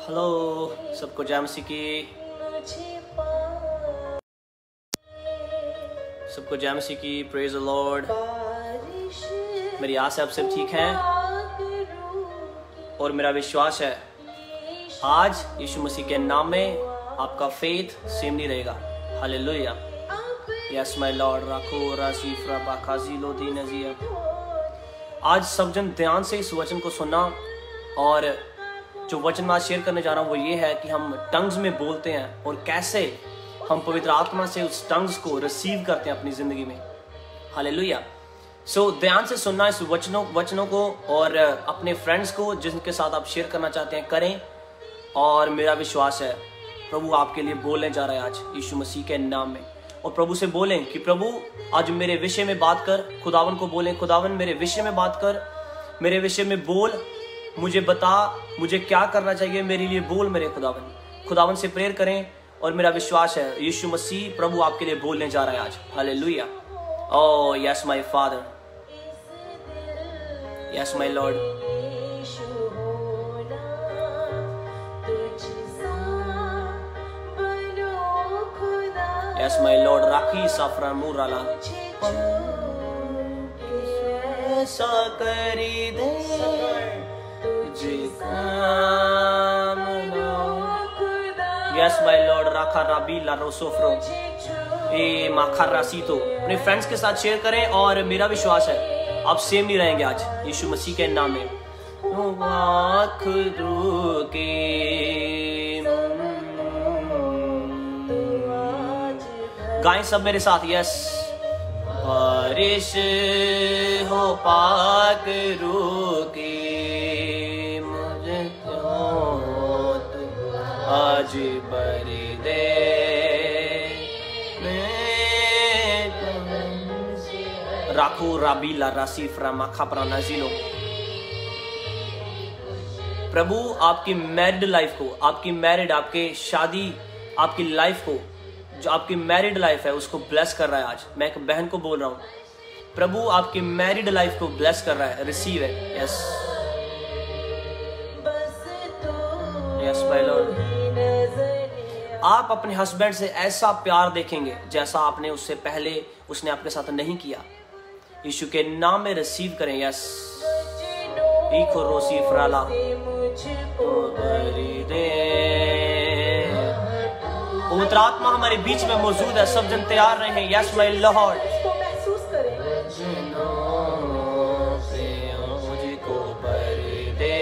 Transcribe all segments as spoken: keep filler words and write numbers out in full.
Hello सबको जय मसीह की सबको जय मसीह की प्रेज द लॉर्ड। मेरी आशा आप सब ठीक हैं और मेरा विश्वास है आज यीशु मसीह के नाम में आपका फेथ सेम नहीं रहेगा। हालेलुया। यस माय लॉर्ड राखो रासीफ्रा बाकाजी लोदी नजिया। आज सब जन ध्यान से इस वचन को सुनना, और जो वचन मैं शेयर करने जा रहा हूँ वो ये है कि हम टंग्स में बोलते हैं और कैसे हम पवित्र आत्मा से उस टंग्स को रिसीव करते हैं अपनी जिंदगी में। हालेलुया। सो ध्यान से सुनना इस वचनों वचनों को, और अपने फ्रेंड्स को जिनके साथ आप शेयर करना चाहते हैं करें। और मेरा विश्वास है प्रभु आपके लिए बोलने जा रहा है आज यीशु मसीह के नाम में। और प्रभु से बोलें कि प्रभु आज मेरे विषय में बात कर। खुदावन को बोलें, खुदावन मेरे विषय में बात कर, मेरे विषय में बोल, मुझे बता मुझे क्या करना चाहिए, मेरे लिए बोल मेरे खुदावन। खुदावन से प्रेयर करें और मेरा विश्वास है यीशु मसीह प्रभु आपके लिए बोलने जा रहा है आज। Hallelujah. Oh yes my father, yes my Lord. Yes my lord राखी साफरा मुराला ऐसा करी दे। यस माय लॉर्ड राखा राबी लारोसोफ्रो ए माखा रासीतो। अपने फ्रेंड्स के साथ शेयर करें और मेरा विश्वास है आप सेम नहीं रहेंगे आज यीशु मसीह के नाम में। गाएं सब मेरे साथ। यस बारिश हो पाक रुके मुझे क्यों तू आज भर दे। राखो राबीला रासीफ्रा माखापरा नाजिलो। प्रभु आपकी मैरिड लाइफ को, आपकी मैरिड आपके शादी आपकी लाइफ को, जो आपकी मैरिड लाइफ है उसको ब्लेस कर रहा है आज। मैं एक बहन को बोल रहा हूं, प्रभु आपकी मैरिड लाइफ को ब्लेस कर रहा है। रिसीव है। Yes yes my lord. आप अपने हस्बैंड से ऐसा प्यार देखेंगे जैसा आपने उससे पहले उसने आपके साथ नहीं किया। यीशु के नाम में रिसीव करें। यस इको रोसी फ्राला पवित्र आत्मा हमारे बीच में मौजूद है। सब जन तैयार रहे हैं। Yes my lord. मुझको भर दे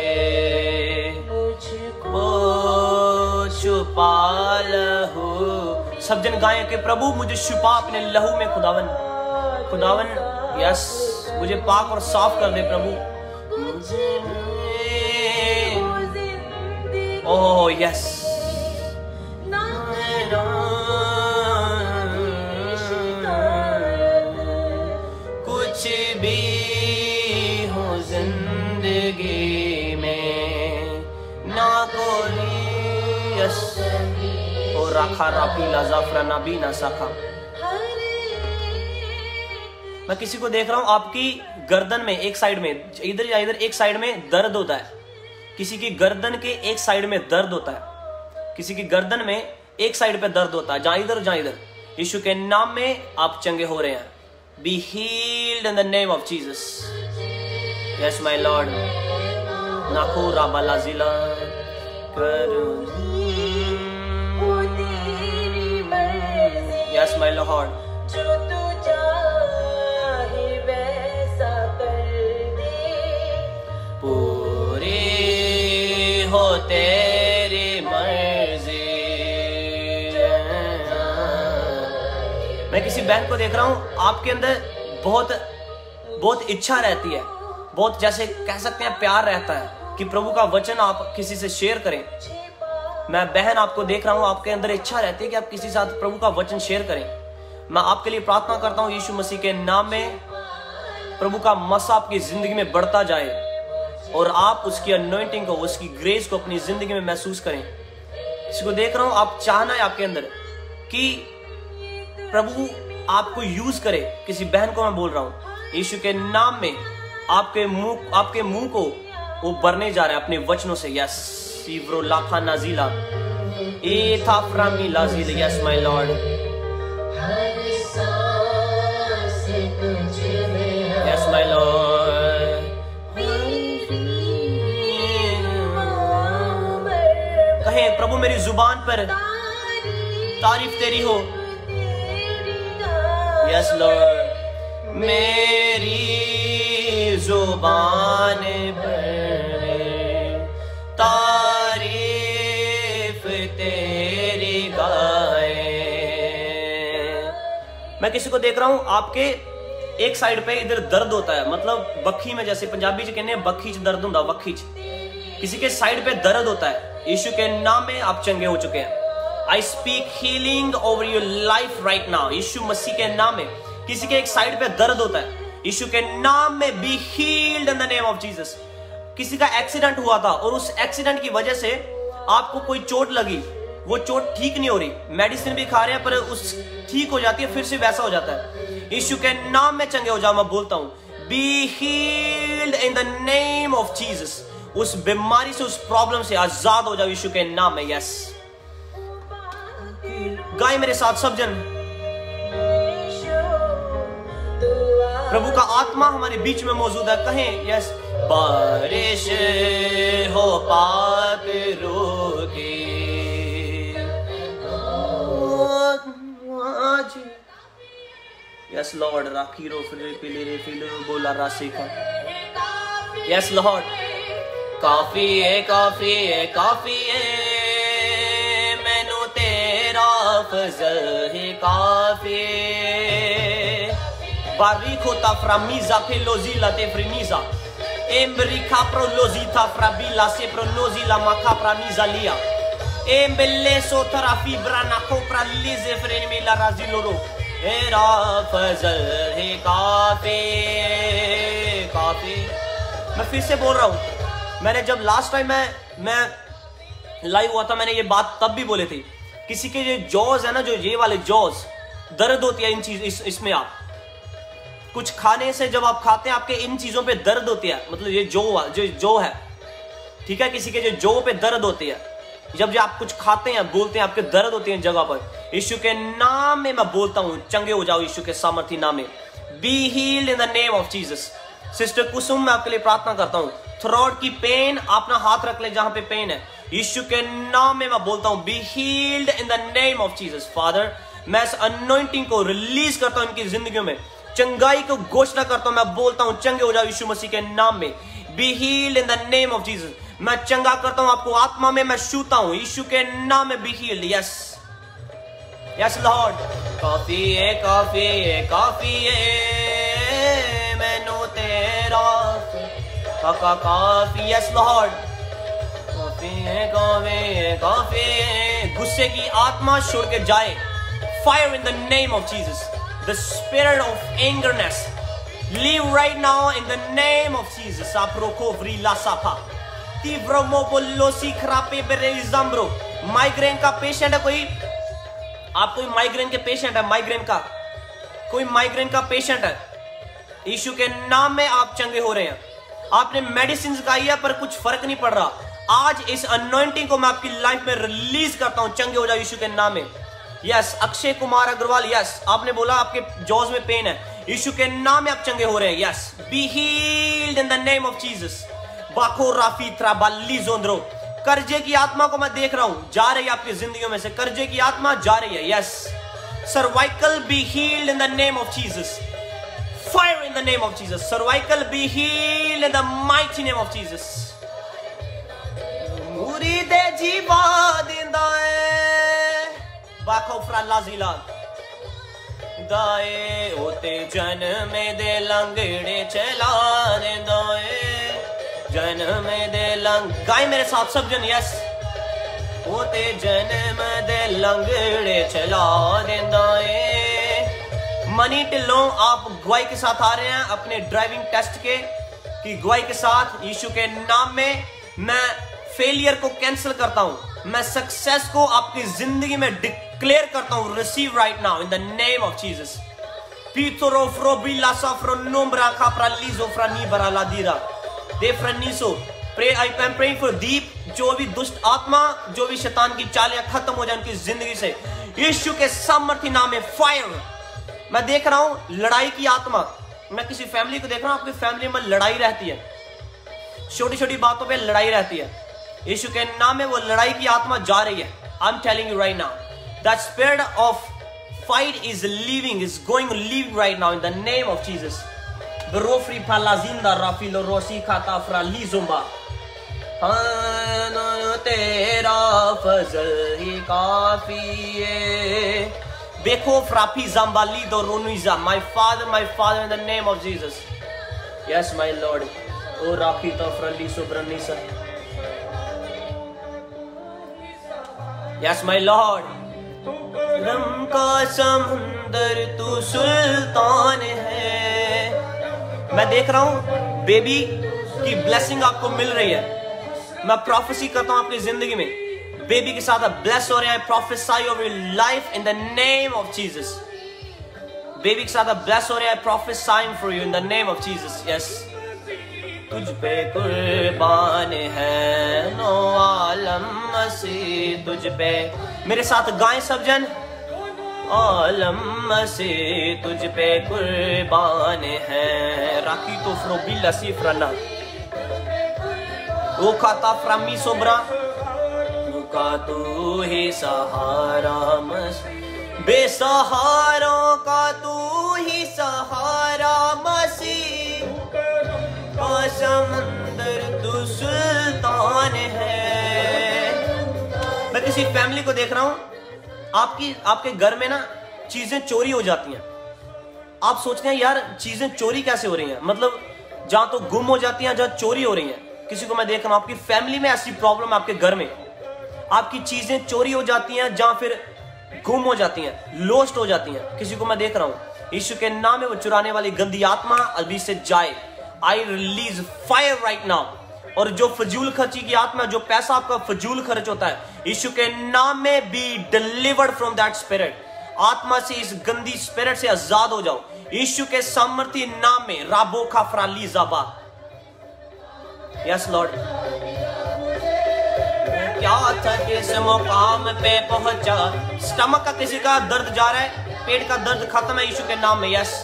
छुपा लहू। सब जन गाएं कि प्रभु मुझे छुपा अपने लहू में। खुदावन खुदावन यस मुझे पाक और साफ कर दे प्रभु। ओह यस कुछ भी हो जिंदगी में ना कोई यस और राखा राफी लाजाफरा नबी ना साखा। मैं किसी को देख रहा हूं आपकी गर्दन में एक साइड में, इधर या इधर एक साइड में दर्द होता है। किसी की गर्दन के एक साइड में दर्द होता है। किसी की गर्दन में एक साइड पे दर्द होता है, जहां इधर जहां इधर। यीशु के नाम में आप चंगे हो रहे हैं। Be healed in the name of Jesus. Yes my lord. नाको राबाला जिला यस माय लॉर्ड। पूरी हो तेरी मर्जी। मैं किसी बहन को देख रहा हूं आपके अंदर बहुत बहुत इच्छा रहती है, बहुत जैसे कह सकते हैं प्यार रहता है कि प्रभु का वचन आप किसी से शेयर करें। मैं बहन आपको देख रहा हूं आपके अंदर इच्छा रहती है कि आप किसी के साथ प्रभु का वचन शेयर करें। मैं आपके लिए प्रार्थना करता हूं यीशु मसीह के नाम में प्रभु का मसा आपकी जिंदगी में बढ़ता जाए और आप उसकी अनॉइंटिंग को, उसकी ग्रेस को अपनी जिंदगी में महसूस करें। किसी को देख रहा हूं आप चाहना है आपके अंदर कि प्रभु आपको यूज करे। किसी बहन को मैं बोल रहा हूं यीशु के नाम में आपके मुंह आपके मुंह को वो भरने जा रहे हैं अपने वचनों से। Yes Sivro Lapa Nazila. Eta Frami Lazila. Yes, my Lord. Yes, my Lord. कहें प्रभु मेरी जुबान पर तारीफ तेरी हो. Yes, Lord. मेरी जुबान पर तारीफ तेरी गाए. मैं किसी को देख रहा हूं, आपके एक साइड पे इधर दर्द होता है, मतलब बखी में, जैसे पंजाबी च कहने बखी च दर्द होता, बखी च किसी के साइड पे दर्द होता है. यीशु के नाम में आप चंगे हो चुके हैं. I speak healing over your life right now. यीशु मसीह के नाम में किसी के एक साइड पे दर्द होता है, यीशु के नाम में be healed in the name of Jesus. किसी का एक्सीडेंट हुआ था और उस एक्सीडेंट की वजह से आपको कोई चोट लगी, वो चोट ठीक नहीं हो रही, मेडिसिन भी खा रहे हैं पर उस ठीक हो जाती है, फिर से वैसा हो जाता है. यीशु के नाम में चंगे हो जाओ. मैं बोलता हूं be healed in the name of Jesus. उस बीमारी से, उस प्रॉब्लम से आजाद हो जाओ यीशु के नाम में. यस, गाय मेरे साथ सब जन. प्रभु का आत्मा हमारे बीच में मौजूद है. कहें यस. बारिश हो पाक रोके आज. Yes Lord. राखी रो फिर पिले रे फिर बोला रासिका. Yes Lord. काफी है, काफी है, काफी है, मैनू तेरा फजल है काफी. Barikota framiza pelozila te frimiza. Embrika prolozita frabila se pronozila macapra mizalia. Embeleso tarafibra na copra lize frenimila raziloro. Era फजल है काफी काफी. मैं फिर से बोल रहा हूँ, मैंने जब लास्ट टाइम मैं मैं लाइव हुआ था, मैंने ये बात तब भी बोले थे. किसी के ये जॉज है ना, जो ये वाले जॉज दर्द होती है इन चीज इस, इसमें आप कुछ खाने से, जब आप खाते हैं आपके इन चीजों पे दर्द होती है, मतलब ये जो जो जो है, ठीक है, किसी के जो जो पे दर्द होती है, जब जो आप कुछ खाते हैं बोलते हैं आपके दर्द होती है जगह पर, यीशु के नाम में मैं बोलता हूं चंगे हो जाओ यीशु के सामर्थी नाम में. Be healed in the name of Jesus. Sister Kusum, मैं आपके लिए प्रार्थना करता हूं. थ्रोट की पेन, अपना हाथ रख ले जहां पे पेन है. यीशु के नाम में मैं बोलता हूं be healed in the name of Jesus. Father, मैं इस अनॉइंटिंग को रिलीज करता हूं इनकी जिंदगियों में. चंगाई को घोषणा करता हूं, मैं बोलता हूं चंगे हो जाओ यीशु मसीह के नाम में. Be healed in the name of Jesus. मैं चंगा करता हूं आपको आत्मा में, मैं छूता हूं यीशु के नाम में. Be healed. Yes yes Lord. काफी है, काफी है, काफी है, मैनू तेरा काका काफी. Yes Lord. काफी है, काफी है, काफी है. गुस्से की आत्मा छोड़ के जाए. Fire in the name of Jesus. The spirit of angerness leave right now in the name of Jesus. Aprokovri la sapa. Tivro mobolosi khrape berezambro. Migraine का पेशेंट है कोई, आप कोई माइग्रेन के पेशेंट है, माइग्रेन का कोई माइग्रेन का पेशेंट है, यीशु के नाम में आप चंगे हो रहे हैं. आपने मेडिसिन खाई है पर कुछ फर्क नहीं पड़ रहा. आज इस अनॉइंटिंग को मैं आपकी लाइफ में रिलीज करता हूं. चंगे हो जाओ यीशु के नाम में. यस. अक्षय कुमार अग्रवाल, यस, आपने बोला आपके जॉज में पेन है, यीशु के नाम में आप चंगे हो रहे हैं. Yes. Be healed in the name of Jesus. बाको राफी त्राबाली जोंद्रो. कर्जे की आत्मा को मैं देख रहा हूं, जा रही है आपकी जिंदगियों में से, कर्जे की आत्मा जा रही है. Yes. Cervical be healed in the name of Jesus. Fire in the name of Jesus. Cervical be healed in the mighty name of Jesus. मुरीदे जीवा दिंदा है बाखोफरा लाजिला दाए होते जन्म दे लंगड़े चला देंदा है. जन्म दे लंग. गाय मेरे साथ सब जन. यस. होते जन्म दे लंगड़े चला देंदा है. मनी टिल्लों, आप गवाही के साथ आ रहे हैं अपने ड्राइविंग टेस्ट के, कि गवाही के साथ यीशु के नाम में मैं फेलियर को कैंसिल करता हूं, मैं सक्सेस को आपकी जिंदगी में डिक्लेयर करता हूं. Receive right now in the name of Jesus. पीतरो फ्रोबिला सफ्रो नोम्ब्रा खाप्रा लीजो फ्रानी बराला दीरा दे फ्रनीसो. Pray I am praying for Deep जो भी दुष्ट आत्मा, जो भी शैतान की चालियां खत्म हो जाए उनकी जिंदगी से, यीशु के सामर्थ्य नाम में फायर। मैं देख रहा हूं लड़ाई की आत्मा, मैं किसी फैमिली को देख रहा हूं, आपकी फैमिली में लड़ाई रहती है, छोटी छोटी बातों पे लड़ाई रहती है, यीशु के नाम में वो लड़ाई की आत्मा जा रही है। I am telling you right now, that spirit of fight is leaving, is going leaving right now in the name of Jesus. Berofri palazinda rafilo rosi khata frali zumba. Han tera fazl hi kafi hai. Beko frapi zambali do ronuiza. My father, my father, in the name of Jesus. Yes, my Lord. O rafi to frali subranisa. Yes, my Lord. रम का समंदर तू सुल्तान है। मैं देख रहा हूं baby की ब्लेसिंग आपको मिल रही है। मैं प्रोफेसी करता हूं आपकी जिंदगी में, बेबी के साथ आप ब्लेस हो रहे हैं। Prophesy over your life in the name of Jesus. Baby के साथ आप ब्लेस हो रहे हैं। Prophesying for you in the name of Jesus. Yes, तुझ पे कुर्बान है नो आलम मसीह, तुझ पे। मेरे साथ गाएं सब जन, आलम मसीह तुझ पे कुर्बान है। राखी तो फ्रोबी लसी फ्रना वो खाता फ्रामी सोबरा का तू ही सहारा मसीह, बेसहारों का तू ही सहारा मसीह, का समंदर तू सुल्तान है। मैं किसी फैमिली को देख रहा हूं, आपकी आपके घर में ना चीजें चोरी हो जाती हैं। आप सोचते हैं यार चीजें चोरी कैसे हो रही हैं, मतलब जहां तो गुम हो जाती हैं, जहां चोरी हो रही हैं। किसी को मैं देख रहा हूं आपकी फैमिली में ऐसी प्रॉब्लम, आपके घर में आपकी चीजें चोरी हो जाती हैं, जहां फिर गुम हो जाती हैं, लोस्ट हो जाती हैं। किसी को मैं देख रहा हूं, यीशु के नाम में वो चुराने वाली गंदी आत्मा अभी से जाए। I release fire right now. और जो फजूल खर्ची की आत्मा, जो पैसा आपका फजूल खर्च होता है, यीशु के नाम में be delivered from that spirit. आत्मा से, इस गंदी स्पिरिट से आजाद हो जाओ यीशु के सामर्थ्य नाम में। राबो खाफराली जाबा। Yes Lord. क्या था किस मुकाम पे पहुंचा, स्टमक का किसी का दर्द जा रहा है, पेट का दर्द खत्म है यीशु के नाम में। यस,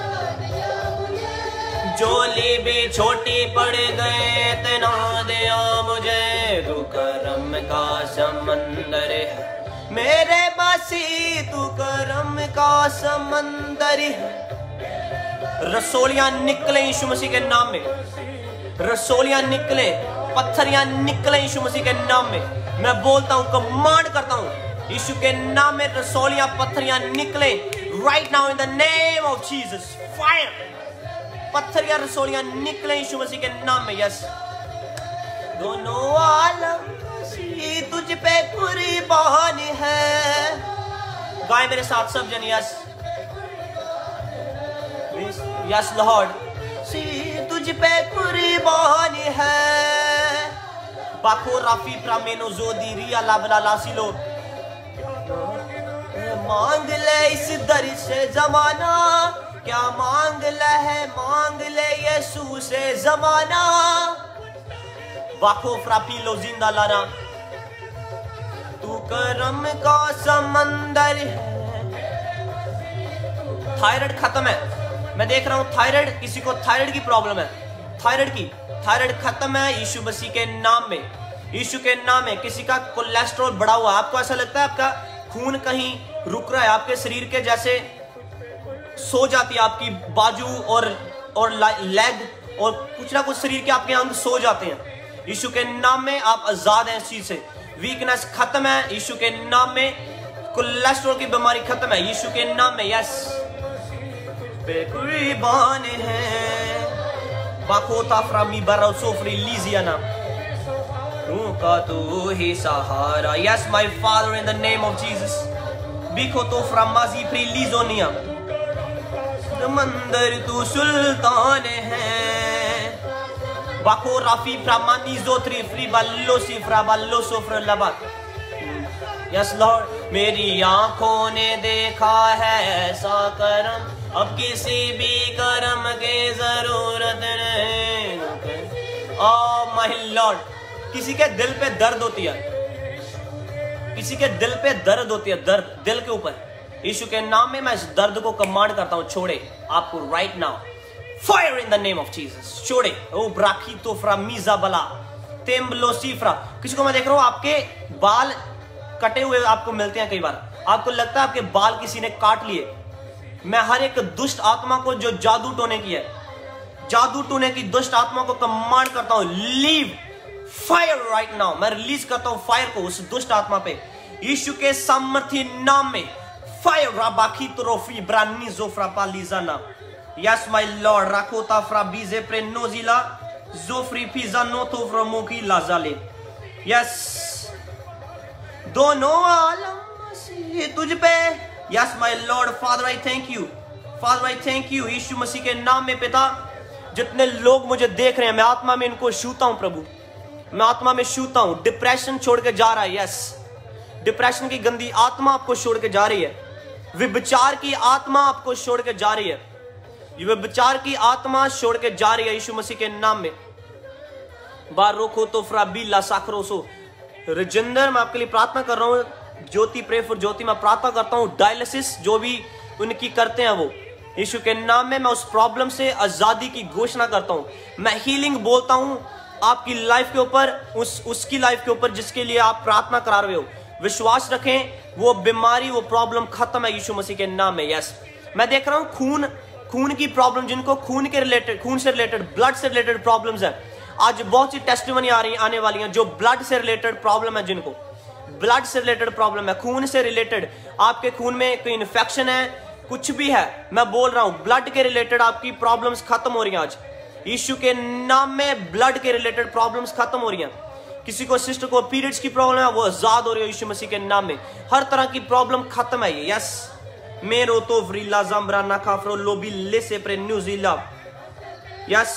जोली भी छोटी पड़ गए इतना दिया मुझे, तू करम का समंदर है मेरे मसीह, तू करम का समंदर है। रसोलियां निकले यीशु मसीह के नाम में, रसोलियां निकले, पत्थरियां निकले यीशु मसीह के नाम में। मैं बोलता हूं, कमांड करता हूं यीशु के नाम में, रसोलियां पत्थरियां निकले right now in the name of Jesus. Fire, पत्थरियां रसोलियां निकले यीशु मसीह के नाम में। यस, दोनों आलम तुझ पे कुर्बान है। गाय मेरे साथ सब जन। यस, यस लॉर्ड, तुझ पे कुर्बान है। बाको राफी प्रामेनो जोदी रिया लाबला लासिलो। मांग ले इस दर से जमाना, क्या मांग ले है, मांग ले यीशु से जमाना। वाको फ्रापीलो जिंदा लाना, तू करम का समंदर है। थायराइड खत्म है, मैं देख रहा हूं थायराइड, किसी को थायराइड की प्रॉब्लम है, थायराइड की, थायराइड खत्म है यीशु मसीह के नाम में, यीशु के नाम में। किसी का कोलेस्ट्रॉल बढ़ा हुआ, आपको ऐसा लगता है आपका खून कहीं रुक रहा है, आपके शरीर के जैसे सो जाती है आपकी बाजू और और लेग और कुछ ना कुछ शरीर के आपके अंग सो जाते हैं। यीशु के नाम में आप आजाद हैं इस चीज से। वीकनेस खत्म है यीशु के नाम में। कोलेस्ट्रॉल की बीमारी खत्म है यीशु के नाम में। यस, कुर्बान है बाकोता फ्रामी बरोसोफ्री लीजियाना, का तू ही सहारा। Yes my Father in the name of Jesus. बिको तो फ्रामाजी फ्री लीजोनिया, मंदिर तू सुल्तान है। बाको राफी फ्रामानी जोत्री फ्री बाल्लो सी फ्रा बाल्लो सोफ्र लबा। यस लॉर्ड, मेरी आंखों ने देखा है ऐसा करम, अब किसी भी करम की जरूरत नहीं। ओह माय लॉर्ड, किसी के दिल पे दर्द होती है, किसी के दिल पे दर्द होती है, दर्द दिल के ऊपर, यीशु के नाम में मैं इस दर्द को कमांड करता हूं, छोड़े आपको right now, fire in the name of Jesus, छोड़े। ओ ब्राकी तो फ्रा मीजा बला तेम्बलो सीफ्रा। किसी को मैं देख रहा हूं आपके बाल कटे हुए आपको मिलते हैं, कई बार आपको लगता है आपके बाल किसी ने काट लिए। मैं हर एक दुष्ट आत्मा को जो जादू टोने की है, जादू टोने की दुष्ट आत्मा को कमांड करता हूं, लीव फायर राइट नाउ। मैं रिलीज करता हूं फायर को उस दुष्ट आत्मा पे, यीशु के सामर्थी नाम में फायर। राबाकी त्रोफी ब्रानी जोफ्रा पालीजाना, यस माय लॉर्ड। राकोता फ्रा बीजे प्रे नोजिला जोफ्री पिजा नोतो फ्रा मोकी लाजाले, यस। दोनों आलम मसीह तुझ पे, yes my Lord. Father I thank you, Father I thank you, यीशु मसीह के नाम में पिता। जितने लोग मुझे देख रहे हैं, मैं आत्मा में इनको छूता हूं प्रभु, मैं आत्मा में छूता हूं। डिप्रेशन छोड़ के जा रहा है, यस। डिप्रेशन की गंदी आत्मा आपको छोड़ के जा रही है, विचार की आत्मा आपको छोड़ के जा रही है, ये विचार की आत्मा छोड़ के जा रही है यीशु मसीह के नाम में। बारोको तो फ्राबीला साखरोसो। रजिंदर, मैं आपके लिए प्रार्थना कर रहा हूं। ज्योति, प्रे फॉर ज्योति, मैं प्रार्थना करता हूं डायलिसिस जो भी उनकी करते हैं वो, यीशु के नाम में मैं उस प्रॉब्लम से आजादी की घोषणा करता हूं। मैं हीलिंग बोलता हूं आपकी लाइफ के ऊपर, उस उसकी लाइफ के ऊपर जिसके लिए आप प्रार्थना करा रहे हो। विश्वास रखें, वो बीमारी, वो प्रॉब्लम खत्म है यीशु मसीह के नाम में, यस। मैं देख रहा हूं खून खून की प्रॉब्लम, जिनको खून के रिलेटेड, खून से रिलेटेड, ब्लड से रिलेटेड प्रॉब्लम्स है, आज बहुत सी टेस्टिमनी आ रही आने वाली हैं जो ब्लड से रिलेटेड प्रॉब्लम है, जिनको ब्लड से रिलेटेड प्रॉब्लम है, खून से रिलेटेड, आपके खून में कोई इन्फेक्शन है, कुछ भी है, मैं बोल रहा हूं ब्लड के रिलेटेड आपकी प्रॉब्लम्स खत्म हो रही हैं आज यीशु के नाम में। ब्लड के रिलेटेड प्रॉब्लम्स खत्म हो रही हैं। किसी को सिस्टर को पीरियड्स की प्रॉब्लम है, वो आजाद हो रही है यीशु मसीह के नाम में। हर तरह की प्रॉब्लम खत्म है ये, यस। मेरो तो व्रीला जम्बरा ना खाफरो लोबी ले से प्रे न्यूजीला, यस।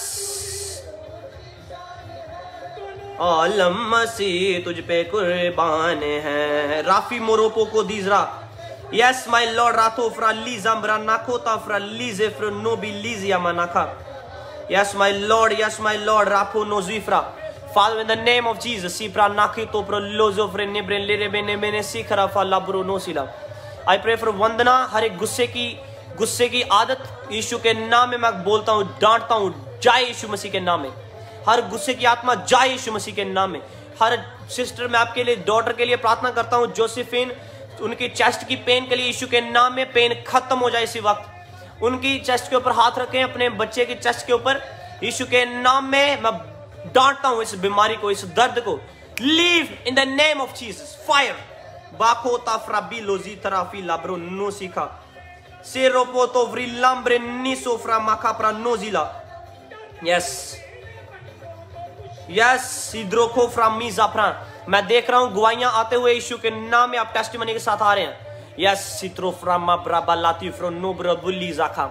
आलम मसीह तुझ पे कुर्बान है। राफी मोरोपो को दीजरा, यस माय लॉर्ड। रातो फ्रा लीजम्बरा नाकोता फ्रा लीजे फ्रो नोबी लीजिया मनाखा, yes my Lord, yes my Lord. राफो नोजीफ्रा, Father, in the name of Jesus, Sipra Nakito Pro Lozo Frene Brele Bene Bene Sikra Fala Bro Nosila. I pray for Vandana. हर एक गुस्से की गुस्से की आदत यीशु के नाम में मैं बोलता हूँ, डांटता हूँ, जाए यीशु मसीह के नाम में। हर गुस्से की आत्मा जाए यीशु मसीह के नाम में। हर सिस्टर, मैं आपके लिए, डॉटर के लिए प्रार्थना करता हूँ, जोसेफिन, उनकी चेस्ट की पेन के लिए यीशु के नाम में पेन खत्म हो जाए इसी वक्त। उनकी चेस्ट के ऊपर हाथ रखें, अपने बच्चे की चेस्ट के ऊपर, यीशु के नाम में मैं डांटता हूं इस बीमारी को, इस दर्द को। Leave in the name of Jesus, fire. बाकोता फ्राबी लोजी तराफी लाब्रो नो सीखा सेरोपोतो व्रिलाम्ब्रे निसो फ्रा माखा प्रा नोजिला, यस यस। सिद्रोको फ्रा मीजाफ्रा। मैं देख रहा हूं गवाहियां आते हुए यीशु के नाम में, आप टेस्टिमनी के साथ आ रहे हैं, यस। सित्रो फ्रा माब्रा बालाती फ्रो नोब्रो बुली जाखा।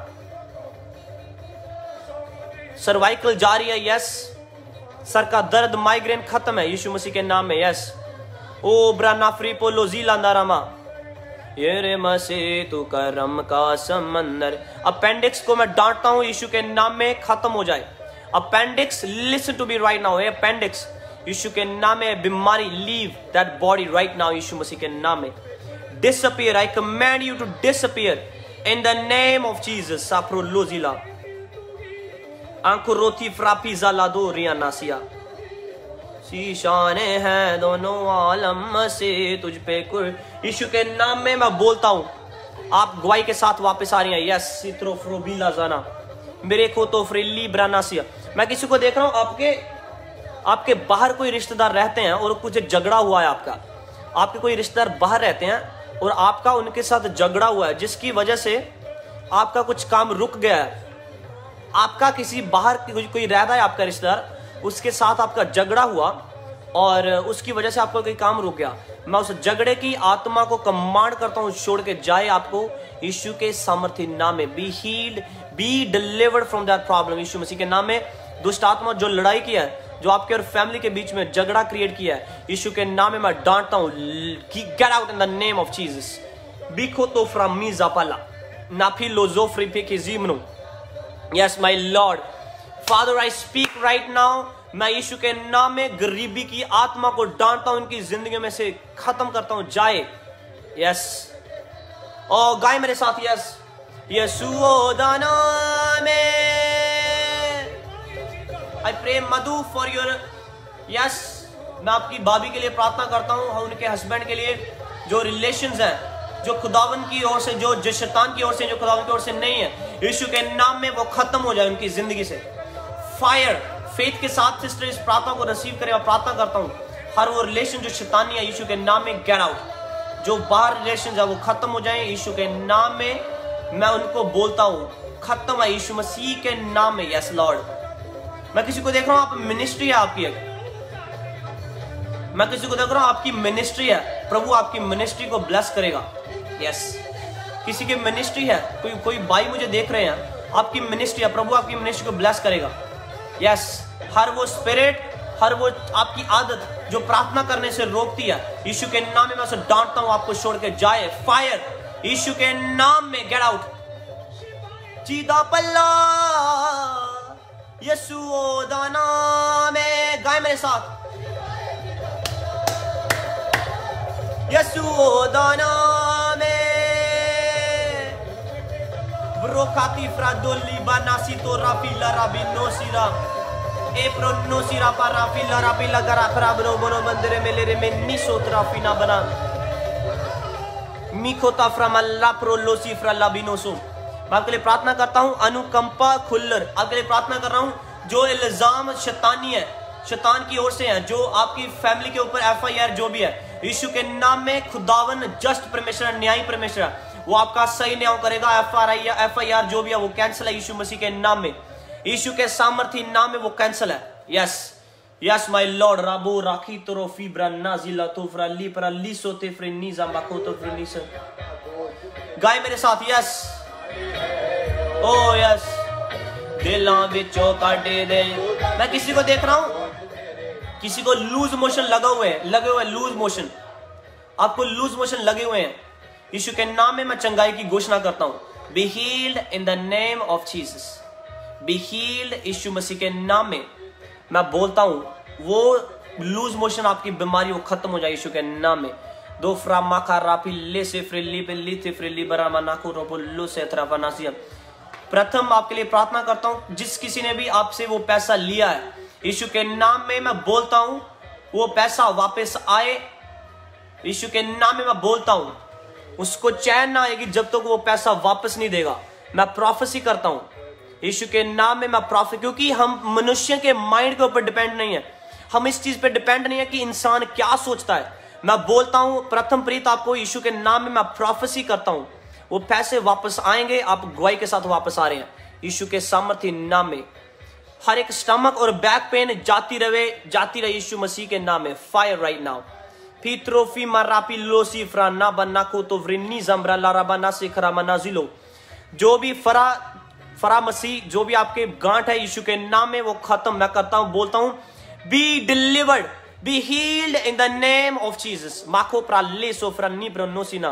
सर्वाइकल जारी है, यस। सर का दर्द, माइग्रेन खत्म है यीशु मसीह के नाम में, यस। ओ ब्रानाफ्री पोलो जीलांदारामा, ये रे मसीह तू करम का समंदर। अपेंडिक्स को मैं डांटता हूं यीशु के नाम में, खत्म हो जाए। Appendix, listen to be right now. Appendix यीशु के नाम में बीमारी, leave that body right now यीशु मसीह के नाम में। Disappear, I command you to disappear in the name of Jesus. साप्रो लोजिला आंखों रोती फ्रापीजा लादो रिया नासिया। शीशाने हैं दोनों आलम से तुझ पे कुर। यीशु के नाम में मैं बोलता हूं, आप गवाही के साथ वापस आ रही हैं, यस। सित्रो फ्रोबीला जाना मेरे को तो फ्रीली ब्रानासिया। मैं किसी को देख रहा हूं, आपके आपके बाहर कोई रिश्तेदार रहते हैं और कुछ झगड़ा हुआ है आपका, आपके कोई रिश्तेदार बाहर रहते हैं और आपका उनके साथ झगड़ा हुआ है, जिसकी वजह से आपका कुछ काम रुक गया है। आपका किसी बाहर कोई रहता है आपका रिश्तेदार, उसके साथ आपका झगड़ा हुआ और उसकी वजह से आपका कोई काम रुक गया। मैं उस झगड़े की आत्मा को कमांड करता हूं, छोड़ के जाए आपको यीशु के सामर्थ्य नाम में। Be healed, be delivered from that problem यीशु मसीह के नाम में। दुष्ट आत्मा जो लड़ाई किया है, जो आपके और फैमिली के बीच में झगड़ा क्रिएट किया है, यीशु के नाम में मैं डांटता हूं, get out in the name of Jesus. बिखो तो फ्रॉम मी जापाला नाफी लोजो फ्री पे के जीमनो, yes my Lord, Father, I speak right now मैं यीशु के नाम में गरीबी की आत्मा को डांटता हूं, उनकी जिंदगी में से खत्म करता हूं, जाए। यस, और गाय मेरे साथ, यस। यीशु दा नाम I pray Madhu for your, yes, मैं आपकी भाभी के लिए प्रार्थना करता हूं, उनके हस्बैंड के लिए, जो रिलेशंस हैं, जो खुदावन की ओर से, जो जो शैतान की ओर से, जो खुदावन की ओर से नहीं है, यीशु के नाम में वो खत्म हो जाए उनकी जिंदगी से। फायर, फेथ के साथ सिस्टर इस प्रार्थना को रिसीव करे और प्रार्थना करता हूं, हर वो रिलेशन जो शैतानी है यीशु के नाम में गेट आउट, जो बाहर रिलेशन है वो खत्म हो जाए यीशु के नाम में। मैं उनको बोलता हूं खत्म है यीशु मसीह के नाम में। यस लॉर्ड, मैं किसी को देख रहा हूं, आप मिनिस्ट्री है आपकी, मैं किसी को देख रहा हूं आपकी मिनिस्ट्री है, प्रभु आपकी मिनिस्ट्री को ब्लेस करेगा। यस, किसी की मिनिस्ट्री है, कोई कोई भाई मुझे देख रहे हैं, आपकी मिनिस्ट्री है, प्रभु आपकी मिनिस्ट्री को ब्लेस करेगा। यस, हर वो स्पिरिट, हर वो आपकी आदत जो प्रार्थना करने से रोकती है, यीशु के नाम में मैं उसे डांटता हूं, आपको छोड़ के जाए। फायर, यीशु के नाम में गेट आउट। चीदा पल्ला यीशु दा नाम है, गाय मेरे साथ, यीशु दा नाम है। ब्रोकाती फ्रादोली बनासी तो राफिला राबिनो सिरा ए प्रोनो सिरा पा राफिला राफिला गरा खराबरो बनो मंदिरे में लेरे में निसो ट्राफिना बना मिकोता फ्रामल्ला प्रोलोसी फ्रालाबिनोसो। मैं आपके लिए प्रार्थना करता हूं, अनुकंपा खुल्लर, आपके लिए प्रार्थना कर रहा हूं, जो इल्जाम शैतानी है, शैतान की ओर से है, जो आपकी फैमिली के ऊपर एफ आई आर जो भी है, यीशु के नाम में खुदावन जस्ट परमेश्वर, न्यायी परमेश्वर है, वो आपका सही न्याय करेगा। F R I F I R जो भी है वो कैंसिल है यीशु मसीह के नाम में, यीशु के सामर्थ्य नाम में वो कैंसिल है। यस यस माय लॉर्ड, राबो राखी तोरोफी ब्राना जिला तो फ्राली पराली सोते फ्रेनी जामाको तो फ्रेनी से, गाय मेरे साथ, यस, ओ यस, दिला बिचो काटे दे। मैं किसी को देख रहा हूं, किसी को लूज मोशन लगा हुए हैं, लगे हुए लूज मोशन, आपको लूज मोशन लगे हुए हैं, यीशु के नाम में मैं चंगाई की घोषणा करता हूं। Be healed in the name of Jesus, be healed, यीशु मसीह के नाम में मैं बोलता हूं, वो लूज मोशन आपकी बीमारी वो खत्म हो जाए यीशु के नाम में। दो फ्रामा खा राफी ले से फ्रिली बिल्ली थे फ्रिली बरामा नाकू रोबो लो से थराफानासिया। प्रथम आपके लिए प्रार्थना करता हूं, जिस किसी ने भी आपसे वो पैसा लिया है, यीशु के नाम में मैं बोलता हूं वो पैसा वापस आए, यीशु के नाम में मैं बोलता हूं उसको चैन ना आएगी जब तक तो वो पैसा वापस नहीं देगा। मैं प्रोफेसी करता हूं यीशु के नाम में, मैं प्रोफेसी, क्योंकि हम मनुष्य के माइंड के ऊपर डिपेंड नहीं है, हम इस चीज पे डिपेंड नहीं है कि इंसान क्या सोचता है। मैं बोलता हूं प्रथम प्रीत आपको यीशु के नाम में मैं प्रोफेसी करता हूं, वो पैसे वापस आएंगे, आप गवाही के साथ वापस आ रहे हैं यीशु के सामर्थ्य नाम में। हर एक स्टमक और बैक पेन जाती रहे, जाती रहे यीशु मसीह के नाम में। फायर राइट नाउ, फित्रोफी मारापी लोसी फ्राना बन्ना को तो व्रिन्नी जमरा लाराबाना से खरामा नाजिलो, जो भी फरा फरा मसीह, जो भी आपके गांठ है यीशु के नाम में वो खत्म मैं करता हूं, बोलता हूं be delivered, be healed in the name of Jesus. माखो प्राले सोफ्रानी ब्रनोसिना।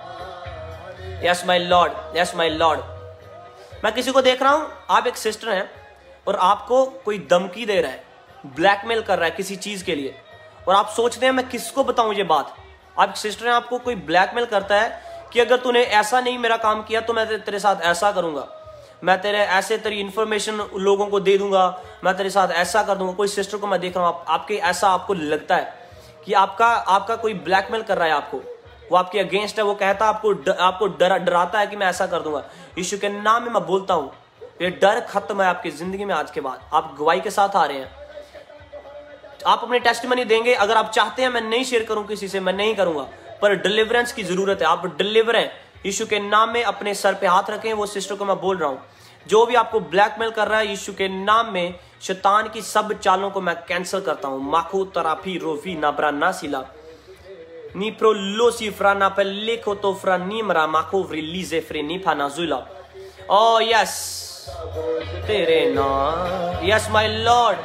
Yes my Lord, yes my Lord. मैं किसी को देख रहा हूं, आप एक सिस्टर हैं और आपको कोई धमकी दे रहा है, ब्लैकमेल कर रहा है किसी चीज के लिए, और आप सोचते हैं मैं किसको बताऊं ये बात। आप एक सिस्टर हैं, आपको कोई ब्लैकमेल करता है कि अगर तूने ऐसा नहीं मेरा काम किया तो मैं तेरे साथ ऐसा करूंगा, मैं तेरे ऐसे तेरी इंफॉर्मेशन लोगों को दे दूंगा, मैं तेरे साथ ऐसा कर दूंगा। कोई सिस्टर को मैं देख रहा हूं, आप, आपके ऐसा आपको लगता है कि आपका आपका कोई ब्लैकमेल कर रहा है आपको, वो आपके अगेंस्ट है, वो कहता है आपको ड, आपको डरा डराता है कि मैं ऐसा कर दूंगा। यीशु के नाम में मैं बोलता हूं ये डर खत्म है आपकी जिंदगी में। आज के बाद आप गवाही के साथ आ रहे हैं, आप अपने टेस्टिमनी देंगे। अगर आप चाहते हैं मैं नहीं शेयर करूं किसी से, मैं नहीं करूंगा, पर डिलीवरेंस की जरूरत है, आप डिलीवर हैं यीशु के नाम में। अपने सर पे हाथ रखें, वो सिस्टर को मैं बोल रहा हूं, जो भी आपको ब्लैकमेल कर रहा है यीशु के नाम में, शैतान की सब चालों को मैं कैंसिल करता हूं। माखो तराफी रोफी नाब्रा नासिला नी प्रो लोसी फ्राना पे लेखो तो फ्रा नीमरा माखो रिलीजे फ्रे नीफा नाजुला। ओ यस तेरे नाम, यस माय लॉर्ड।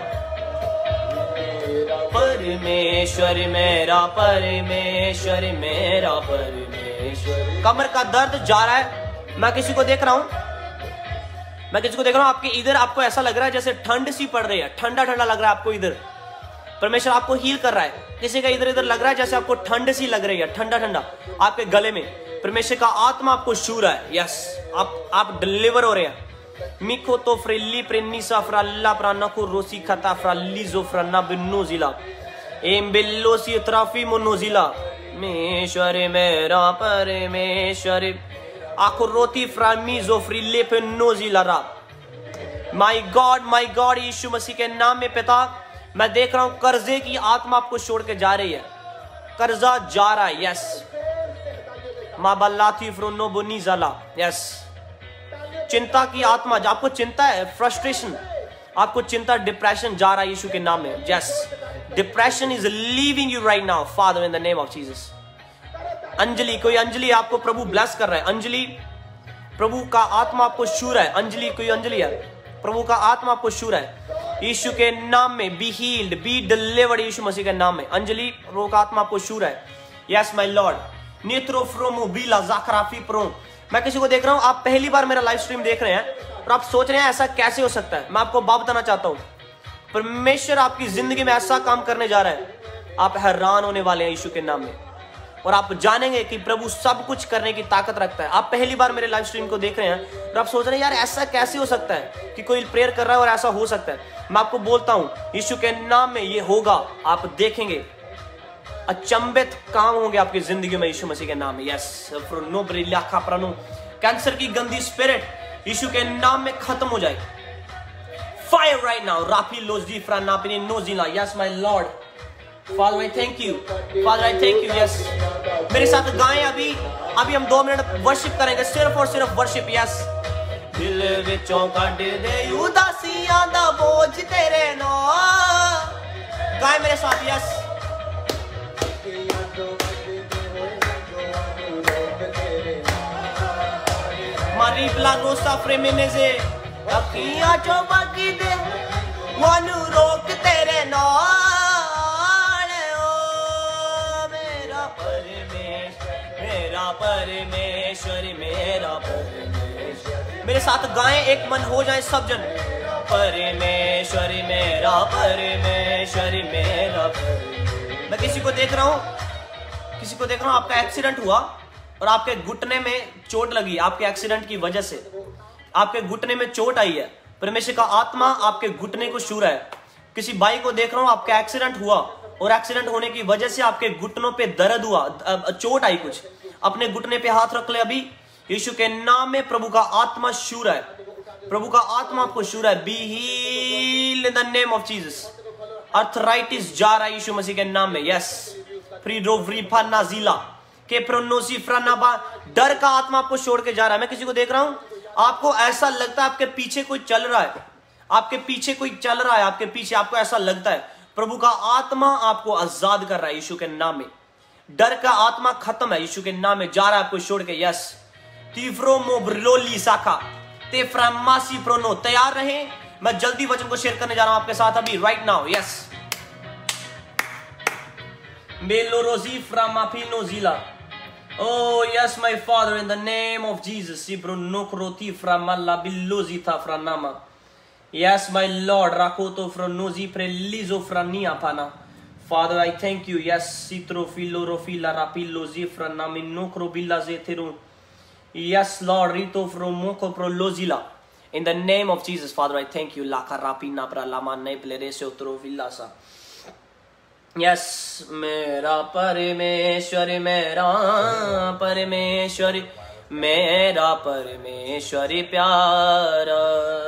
परमेश्वर मेरा, परमेश्वर मेरा, परमेश्वर। कमर का दर्द जा रहा है, मैं किसी को देख रहा हूं, मैं किसी को देख रहा हूं आपके इधर आपको ऐसा लग रहा है जैसे ठंड सी पड़ रही है, ठंडा ठंडा लग रहा है आपको इधर, परमेश्वर आपको हील कर रहा है। किसी का इधर इधर लग रहा है जैसे आपको ठंड सी लग रही है, ठंडा ठंडा आपके गले में, परमेश्वर का आत्मा आपको छू रहा है। यस, आप आप डिलीवर हो रहे हैं। मिको तो फ्रिल्ली प्रेन्नी साफ्राल्ला प्राना को रोसी खता फ्राल्ली जोफ्राना बिन्नोजिला एम बिल्लोसी त्राफी मोनोजिला मेश्वरे मेरा परमेश्वरे आखो रोती फ्रामी जोफ्रिल्ले पेन्नोजिला रा। माय गॉड, माय गॉड, यीशु मसीह के नाम में पिता, मैं देख रहा हूं कर्जे की आत्मा आपको छोड़ के जा रही है, कर्जा जा रहा है। यस, माबालाती फ्रोनो बुनी जला। यस, चिंता की आत्मा, आपको चिंता है, फ्रस्ट्रेशन, आपको चिंता, डिप्रेशन जा रहा है यीशु के नाम में। Yes, depression is leaving you right now Father in the name of Jesus. Anjali, कोई अंजलि आपको प्रभु ब्लेस कर रहा है, अंजलि प्रभु का आत्मा आपको छू रहा है। अंजलि, कोई अंजलि है, प्रभु का आत्मा आपको छू रहा है यीशु के नाम में। बी हील्ड, बी डिलीवर्ड यीशु मसीह के नाम में। अंजलि, प्रभु का आत्मा आपको छू रहा है। यस माय लॉर्ड, नेत्रो फ्रोमो बीला जाखराफी प्रो। मैं किसी को देख रहा हूं, आप पहली बार मेरा लाइव स्ट्रीम देख रहे हैं और आप सोच रहे हैं ऐसा कैसे हो सकता है। मैं आपको बात बताना चाहता हूं, परमेश्वर आपकी जिंदगी में ऐसा काम करने जा रहा है, आप हैरान होने वाले हैं यीशु के नाम में, और आप जानेंगे कि प्रभु सब कुछ करने की ताकत रखता है। आप पहली बार मेरे लाइव स्ट्रीम को देख रहे हैं और आप सोच रहे हैं यार ऐसा कैसे हो सकता है कि कोई प्रेयर कर रहा है और ऐसा हो सकता है। मैं आपको बोलता हूं यीशु के नाम में ये होगा, आप देखेंगे अचंभित काम होंगे आपकी जिंदगी में यीशु मसीह के नाम में। यस, नो ब्रिल्या खापरानो, कैंसर की गंदी स्पिरिट यीशु के नाम में खत्म हो जाए। फायर राइट नाउ, राफी लोजी फ्रानापिनी नोजिला। Yes my Lord, father I thank you, Father I thank you. Yes, मेरे साथ गाएं अभी, अभी हम दो मिनट वर्शिप करेंगे, सिर्फ और सिर्फ वर्शिप। यस, दिल विचों कढ दे उदासियां दा बोझ तेरे नाल, गाएं मेरे साथ। यस, मारी ब्लानो साफरे में से अखियां चो बाकी दे वानु रोक तेरे नाल। ओ मेरा परमेश्वर, मेरा परमेश्वर, मेरा परमेश्वर। मेरे साथ गाएं, एक मन हो जाए सब जन। परमेश्वर मेरा परमेश्वर मेरा परमेश्वर। मैं किसी को देख रहा हूं, किसी को देख रहा हूं, आपका एक्सीडेंट हुआ और आपके घुटने में चोट लगी, आपके एक्सीडेंट की वजह से आपके घुटने में चोट आई है। परमेश्वर का आत्मा आपके घुटने को छू रहा है। किसी भाई को देख रहा हूं, आपका एक्सीडेंट हुआ और एक्सीडेंट होने की वजह से आपके घुटनों पे दर्द हुआ, चोट आई कुछ, अपने घुटने पे हाथ रख ले अभी, यीशु के नाम में प्रभु का आत्मा छू रहा है, प्रभु का आत्मा आपको छू रहा है। Be healed in the name of Jesus. Arthritis जा रहा है यीशु मसीह के नाम में। यस, फ्रीडोव्रीफा नाजिला के प्रोनोसी फ्रानाबा, डर का आत्मा आपको छोड़ के जा रहा है। मैं किसी को देख रहा हूं, आपको ऐसा लगता है आपके पीछे कोई चल रहा है, आपके पीछे कोई चल रहा है, आपके पीछे आपको ऐसा लगता है। प्रभु का आत्मा आपको आजाद कर रहा है यीशु के नाम में। डर का आत्मा खत्म है यीशु के नाम में, जा रहा है आपको छोड़ के। यस, तीफ्रो मोब्रोली साखा ते फ्रामासी प्रोनो। तैयार रहे, मैं जल्दी वचन को शेयर करने जा रहा हूं आपके साथ अभी राइट नाउ। यस, बेलोरोजी फ्रामाफिनो जिला। Oh yes, my Father, in the name of Jesus. Ibronokroti framalla billozita franama. Yes, my Lord, rakoto fronozi prelizo frania pana. Father, I thank you. Yes, citro filorofila rapillozi franami nokro billazetero. Yes, Lord, rito fromoko prolozila. In the name of Jesus, Father, I thank you. La carapina pra lama neplerese otro villasa. Yes, मेरा परमेश्वर, मेरा परमेश्वर, मेरा परमेश्वर प्यारा।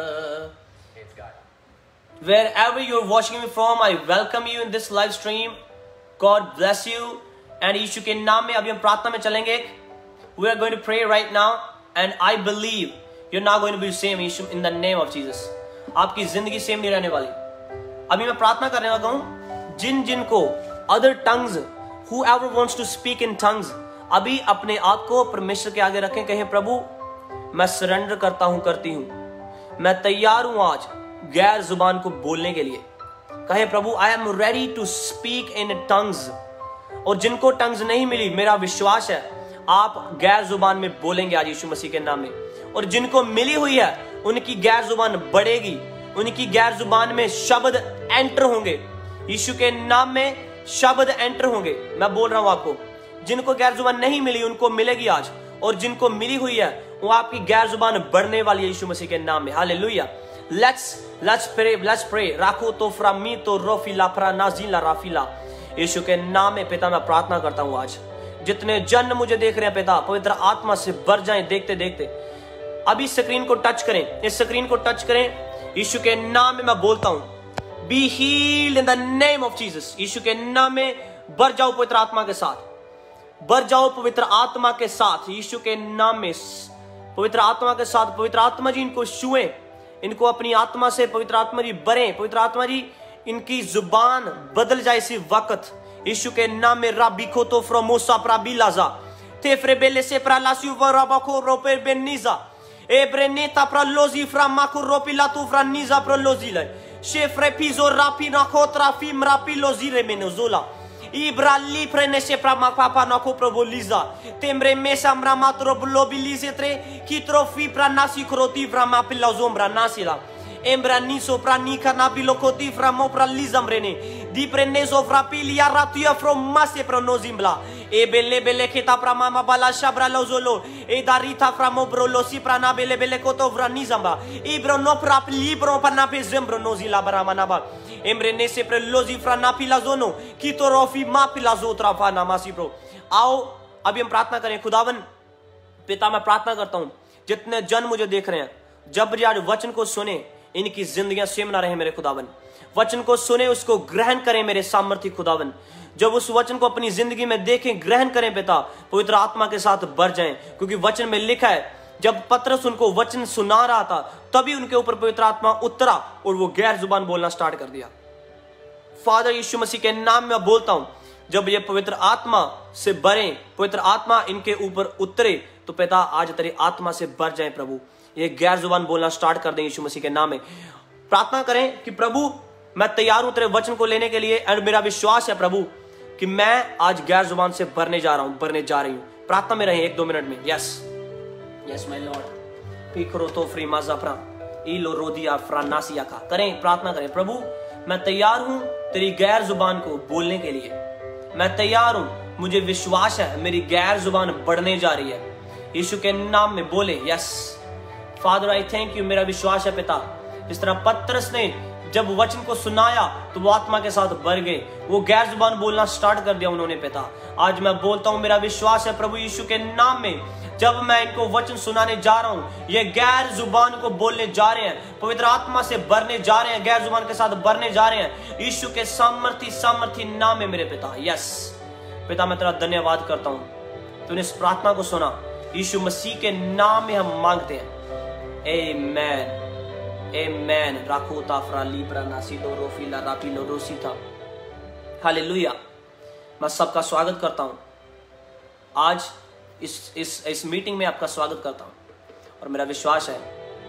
Wherever you're watching me from, I welcome you in this live stream. God bless you. And यीशु के नाम में अभी हम प्रार्थना में चलेंगे। We are going to pray right now, and I believe you're not going to be the same in the name of Jesus. आपकी जिंदगी सेम नहीं रहने वाली। अभी मैं प्रार्थना करने लगा हूं, जिन जिन को other tongues, whoever wants to speak in tongues, अभी अपने आप को परमेश्वर के आगे रखें, कहें प्रभु मैं सरेंडर करता हूं, करती हूं, मैं तैयार हूं आज गैर जुबान को बोलने के लिए। कहें प्रभु I am ready to speak in tongues. और जिनको टंग्स नहीं मिली, मेरा विश्वास है आप गैर जुबान में बोलेंगे आज यीशु मसीह के नाम में। और जिनको मिली हुई है उनकी गैर जुबान बढ़ेगी, उनकी गैर जुबान में शब्द एंटर होंगे, यीशु के नाम में शब्द एंटर होंगे। मैं बोल रहा हूं आपको, जिनको गैर जुबान नहीं मिली उनको मिलेगी आज, और जिनको मिली हुई है वो आपकी गैर जुबान बढ़ने वाली है यीशु मसीह के नाम में। Hallelujah. Let's let's pray let's pray राखो तो फ्रामी तो रोफिला फ्रा नाजिला राफिला। यीशु के नाम में पिता मैं प्रार्थना करता हूं, आज जितने जन मुझे देख रहे हैं पिता, पवित्र आत्मा से भर जाएं देखते देखते। अभी स्क्रीन को टच करें, इस स्क्रीन को टच करें, यीशु के नाम में मैं बोलता हूं, be healed in the name of Jesus. यीशु के नाम में भर जाओ पवित्र आत्मा के साथ, भर जाओ पवित्र आत्मा के साथ, यीशु के नाम में पवित्र आत्मा के साथ। पवित्र आत्मा जी इनको छुएं, इनको अपनी आत्मा से पवित्र आत्मा जी भरें। पवित्र आत्मा जी इनकी जुबान बदल जाए इसी वक्त यीशु के नाम में। राबी को तो फ्रोमोसा प्राबिलाजा तेफ्रे बेले से प्रालासियो वराबाको रोपे बेनिजा एब्रेनेता प्रलोजी फ्रामाको रोपिला तू फ्रानिजा प्रलोजीले शेफ्रे पिजो रापी नाकोत्रा फिम रापिलोजी रेमेनोजोला इब्राली प्रेनेसे प्रामा पापा नाको प्रोबोलिजा तेम्रे मेसा म्रामात्रो ब्लोबिलिजे त्रे किट्रोफी प्रानासी क्रोती फ्रामा पिलाजोम्ब्रा नासिला Embraniso pranica nabilokoti framo pralizambrene di preneso frapilia ratia from masse pronozimbla e belle belle kita pramama bala shabra lozolo e darita framo brolosi prana belle belle koto vranizamba ibro no prap libro panape zembro nozila baramanaba embrenese prelozi frana pilazono kitorofi ma pilazotra fana masibro। आओ अभी हम प्रार्थना करें। खुदावन पिता मैं प्रार्थना करता हूं, जितने जन मुझे देख रहे हैं, जब आज वचन को सुने इनकी जिंदगियां सेम ना रहे मेरे खुदावन। वचन को सुने, उसको ग्रहण करें मेरे सामर्थ्य खुदावन। जब उस वचन को अपनी जिंदगी में देखें, ग्रहण करें पिता, पवित्र आत्मा के साथ भर जाएं, क्योंकि वचन में लिखा है जब पतरस उनको वचन सुना रहा था तभी उनके ऊपर पवित्र आत्मा उतरा और वो गैर जुबान बोलना स्टार्ट कर दिया। फादर यीशु मसीह के नाम में बोलता हूं, जब ये पवित्र आत्मा से भरे, पवित्र आत्मा इनके ऊपर उतरे, तो पिता आज तेरी आत्मा से भर जाए प्रभु, ये गैर जुबान बोलना स्टार्ट कर दें यीशु मसीह के नाम में। प्रार्थना करें कि प्रभु मैं तैयार हूं तेरे वचन को लेने के लिए, और मेरा विश्वास है प्रभु कि मैं आज गैर जुबान से भरने जा रहा हूं, भरने जा रही हूं। प्रार्थना में रहें एक दो मिनट में। यस यस माय लॉर्ड पिकरो तो फ्री माजाफ्रा इलो रोदिया फ्रानासिया का करें, प्रार्थना करें। प्रभु मैं तैयार हूं तेरी गैर जुबान को बोलने के लिए, मैं तैयार हूं, मुझे विश्वास है मेरी गैर जुबान बढ़ने जा रही है, यीशु के नाम में बोले। Yes Father I thank you, मेरा विश्वास है पिता, जिस तरह पतरस ने जब वचन को सुनाया तो वो आत्मा के साथ भर गए, वो गैर जुबान बोलना स्टार्ट कर दिया उन्होंने पिता। आज मैं बोलता हूं मेरा विश्वास है प्रभु यीशु के नाम में, जब मैं इनको वचन सुनाने जा रहा हूं, ये गैर जुबान को बोलने जा रहे हैं, पवित्र आत्मा से भरने जा रहे हैं, गैर जुबान के साथ भरने जा रहे हैं यीशु के सामर्थी सामर्थी नाम में मेरे पिता। यस पिता मैं तेरा धन्यवाद करता हूं, तूने इस प्रार्थना को सुना, यीशु मसीह के नाम में हम मांगते हैं। Amen. Amen. राकोता फ्राली प्रानासिलो रोफिला रापिलो रोसिता। हालेलुया। मैं सबका स्वागत करता हूं, आज इस इस इस मीटिंग में आपका स्वागत करता हूं, और मेरा विश्वास है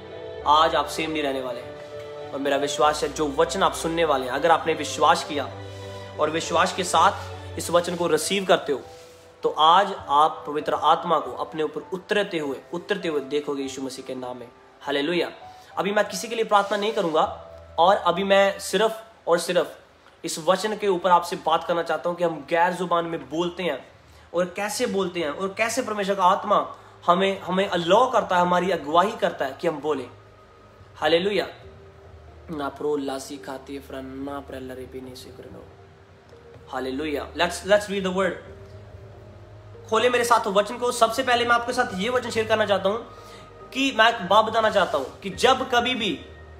आज आप सेम नहीं रहने वाले, और मेरा विश्वास है जो वचन आप सुनने वाले हैं, अगर आपने विश्वास किया और विश्वास के साथ इस वचन को रिसीव करते हो, तो आज आप पवित्र आत्मा को अपने ऊपर उतरते हुए उतरते हुए देखोगे यीशु मसीह के नाम में। हालेलुया। अभी मैं किसी के लिए प्रार्थना नहीं करूंगा, और अभी मैं सिर्फ और सिर्फ इस वचन के ऊपर आपसे बात करना चाहता हूं कि हम गैर जुबान में बोलते हैं और कैसे बोलते हैं, और कैसे परमेश्वर का आत्मा हमें हमें अलाउ करता है, हमारी अगुवाही करता है कि हम बोले। हालेलुया। ना प्रो लासी खाती फ्रन ना प्रलरे पीने से करनो। Hallelujah. Let's let's read the word. खोले मेरे साथ वचन को। सबसे पहले मैं आपके साथ ये वचन शेयर करना चाहता हूं कि मैं एक बात बताना चाहता हूं कि जब कभी भी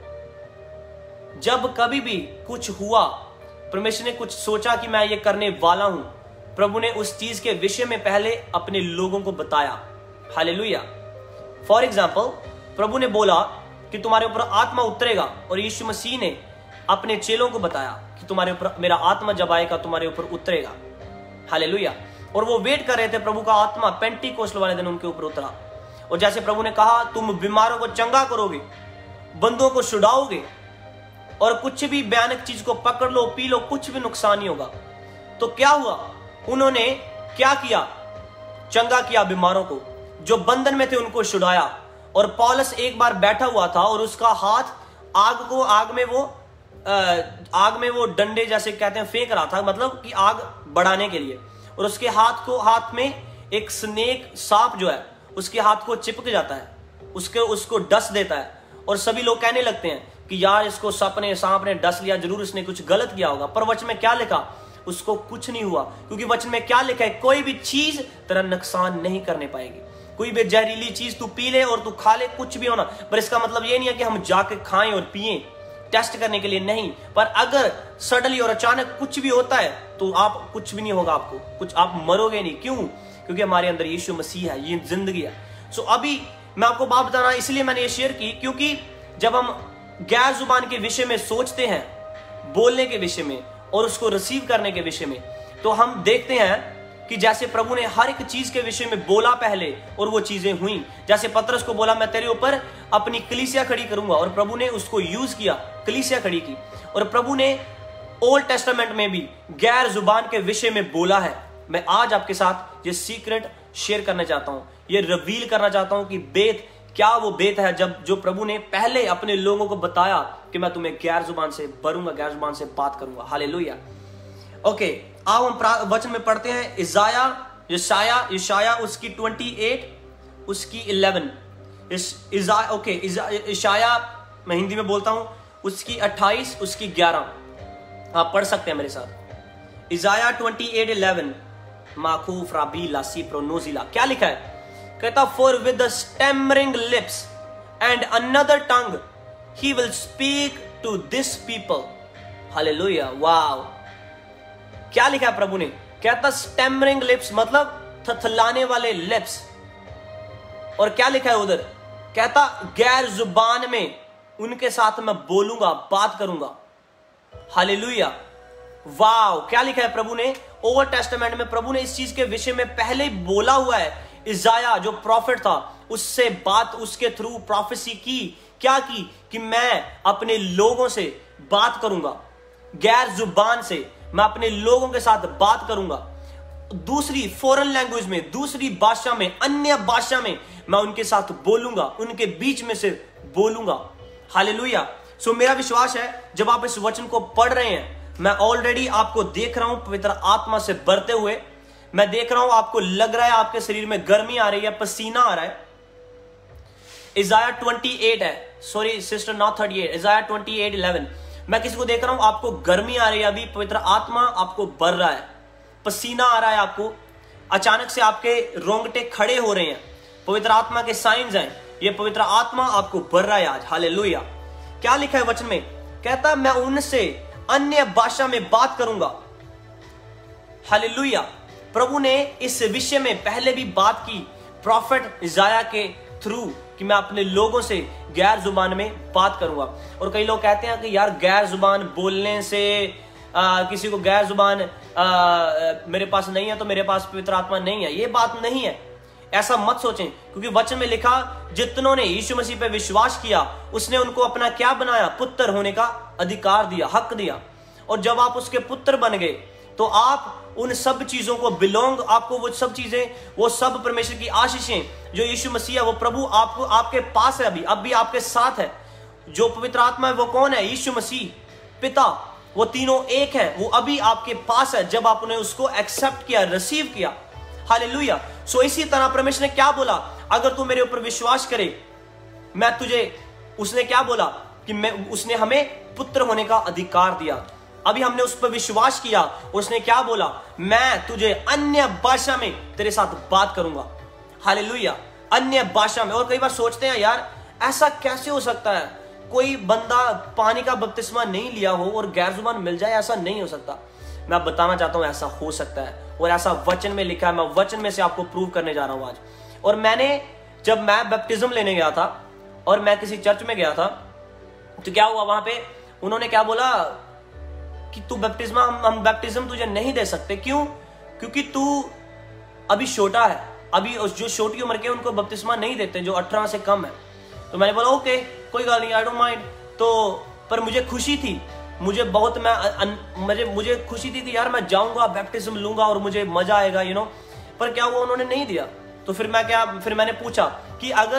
जब कभी भी कुछ हुआ, परमेश्वर ने कुछ सोचा कि मैं ये करने वाला हूं, प्रभु ने उस चीज के विषय में पहले अपने लोगों को बताया। हालेलुया। फॉर एग्जाम्पल, प्रभु ने बोला कि तुम्हारे ऊपर आत्मा उतरेगा, और यीशु मसीह ने अपने चेलों को बताया कि तुम्हारे ऊपर मेरा आत्मा जब आएगा तुम्हारे ऊपर उतरेगा। हालेलुया। और वो वेट कर रहे थे, प्रभु का आत्मा पेंटिकोस्ट वाले दिन उनके ऊपर उतरा, और जैसे प्रभु ने कहा तुम बीमारों को चंगा करोगे, बंदों को छुड़ाओगे, और कुछ भी भयानक चीज को पकड़ लो पी लो, कुछ भी नुकसान नहीं होगा। तो क्या हुआ? उन्होंने क्या किया? चंगा किया बीमारों को, जो बंधन में थे उनको छुड़ाया, और पौलुस एक बार बैठा हुआ था और उसका हाथ आग को आग में वो आग में वो डंडे जैसे कहते हैं फेंक रहा था, मतलब कि आग बढ़ाने के लिए, और उसके हाथ को हाथ में एक स्नेक सांप जो है उसके हाथ को चिपक जाता है, उसके उसको डस देता है, और सभी लोग कहने लगते हैं कि यार इसको सांप ने सांप ने डस लिया, जरूर इसने कुछ गलत किया होगा। पर वचन में क्या लिखा? उसको कुछ नहीं हुआ, क्योंकि वचन में क्या लिखा है? कोई भी चीज तेरा नुकसान नहीं करने पाएगी। कोई भी जहरीली चीज तू पी ले और तू खा ले, कुछ भी होना, पर इसका मतलब ये नहीं है कि हम जाके खाएं और पिएं टेस्ट करने के लिए, नहीं। पर अगर सडनली और अचानक कुछ भी होता है तो आप कुछ भी नहीं होगा, आपको कुछ, आप मरोगे नहीं। क्यों? क्योंकि हमारे अंदर यीशु मसीह है, ये जिंदगी है। सो अभी मैं आपको बात बता रहा, इसलिए मैंने ये शेयर की, क्योंकि जब हम गैर जुबान के विषय में सोचते हैं, बोलने के विषय में और उसको रिसीव करने के विषय में, तो हम देखते हैं कि जैसे प्रभु ने हर एक चीज के विषय में बोला पहले और वो चीजें हुई। जैसे पतरस को बोला मैं तेरे ऊपर अपनी कलीसिया खड़ी करूंगा, और प्रभु ने उसको यूज किया, कलीसिया खड़ी की। और प्रभु ने ओल्ड टेस्टामेंट में भी गैर जुबान के विषय में बोला है। मैं आज आपके साथ ये सीक्रेट शेयर करना चाहता हूं, ये रिवील करना चाहता हूं कि बेत क्या वो बेत है जब जो प्रभु ने पहले अपने लोगों को बताया कि मैं तुम्हें गैर जुबान से भरूंगा, गैर जुबान से बात करूंगा। हालेलुया। ओके, आओ हम वचन में पढ़ते हैं। इजाया यशाया यशाया उसकी अट्ठाईस, उसकी ग्यारह। इस इजा ओके इशाया मैं हिंदी में बोलता हूं, उसकी अट्ठाईस, उसकी ग्यारह। आप पढ़ सकते हैं मेरे साथ। इजाया अट्ठाईस ग्यारह। माखूफ राबी लासी प्रोनोजिला। क्या लिखा है? कहता for with the stammering lips and another tongue he will speak to this people. Hallelujah. Wow, क्या लिखा है प्रभु ने? कहता स्टैमरिंग लिप्स मतलब थथलाने वाले लिप्स। और क्या लिखा है उधर? कहता गैर जुबान में उनके साथ मैं बोलूंगा, बात करूंगा। हालेलुया। वाव, क्या लिखा है प्रभु ने? ओल्ड टेस्टामेंट में प्रभु ने इस चीज के विषय में पहले ही बोला हुआ है। इजाया जो प्रॉफिट था उससे बात, उसके थ्रू प्रोफेसी की। क्या की? कि मैं अपने लोगों से बात करूंगा, गैर जुबान से मैं अपने लोगों के साथ बात करूंगा। दूसरी फॉरेन लैंग्वेज में, दूसरी भाषा में, अन्य भाषा में मैं उनके साथ बोलूंगा, उनके बीच में से बोलूंगा। हालेलुया। सो मेरा विश्वास है जब आप इस वचन को पढ़ रहे हैं, मैं ऑलरेडी आपको देख रहा हूं पवित्र आत्मा से भरते हुए। मैं देख रहा हूं आपको लग रहा है आपके शरीर में गर्मी आ रही है, पसीना आ रहा है। इजाया अट्ठाईस है, सॉरी सिस्टर, नॉट अड़तीस, इजाया अट्ठाईस ग्यारह। मैं किसी को देख रहा हूं आपको गर्मी आ रही है, अभी पवित्र आत्मा आपको भर रहा है, पसीना आ रहा है आपको, अचानक से आपके रोंगटे खड़े हो रहे हैं, पवित्र आत्मा के साइंस हैं। ये पवित्र आत्मा आपको भर रहा है आज। हालेलुया। क्या लिखा है वचन में? कहता मैं उनसे अन्य भाषा में बात करूंगा। हालेलुया। प्रभु ने इस विषय में पहले भी बात की प्रॉफिट इजाया के थ्रू कि मैं अपने लोगों से गैर जुबान में बात करूंगा। और कई लोग कहते हैं कि यार गैर जुबान बोलने से आ, किसी को गैर जुबान आ, मेरे पास नहीं है तो मेरे पास पवित्र आत्मा नहीं है। ये बात नहीं है, ऐसा मत सोचें, क्योंकि वचन में लिखा जितनों ने यीशु मसीह पे विश्वास किया उसने उनको अपना क्या बनाया? पुत्र होने का अधिकार दिया, हक दिया। और जब आप उसके पुत्र बन गए तो आप उन सब चीजों को बिलोंग, आपको वो सब चीजें, वो सब परमेश्वर की आशीषें जो यीशु मसीह है, वो प्रभु आपको आपके पास है, अभी अब भी आपके साथ है। जो पवित्र आत्मा है वो कौन है? यीशु मसीह, पिता, वो तीनों एक है, वो अभी आपके पास है जब आपने उसको एक्सेप्ट किया, रिसीव किया। हालेलुया। सो इसी तरह परमेश्वर ने क्या बोला? अगर तू मेरे ऊपर विश्वास करे मैं तुझे, उसने क्या बोला कि मैं, उसने हमें पुत्र होने का अधिकार दिया। अभी हमने उस पर विश्वास किया, उसने क्या बोला? मैं तुझे अन्य भाषा में तेरे साथ बात करूंगा। हालेलुया। अन्य भाषा में। और कई बार सोचते हैं यार ऐसा कैसे हो सकता है, कोई बंदा पानी का बपतिस्मा नहीं लिया हो और गैर जुबान मिल जाए? ऐसा नहीं हो सकता। मैं बताना चाहता हूं ऐसा हो सकता है, और ऐसा वचन में लिखा है। मैं वचन में से आपको प्रूव करने जा रहा हूं आज। और मैंने जब मैं बैप्टिज्म लेने गया था और मैं किसी चर्च में गया था, तो क्या हुआ वहां पे? उन्होंने क्या बोला कि तू बैप्टिज्मा, हम, हम बैप्टिज्म तुझे नहीं दे सकते। क्यों? क्योंकि तू अभी छोटा है, अभी जो छोटी उम्र के उनको बपतिस्मा नहीं देते, जो अठारह से कम है। तो मैंने बोला ओके कोई गल नहीं, आई डोंट माइंड। तो पर मुझे खुशी थी, मुझे बहुत मैं अन, मुझे मुझे खुशी थी कि यार मैं जाऊंगा, बैप्टिज्म लूंगा और मुझे मजा आएगा, यू नो। पर क्या हुआ? उन्होंने नहीं दिया। तो फिर मैं क्या फिर मैंने पूछा कि अगर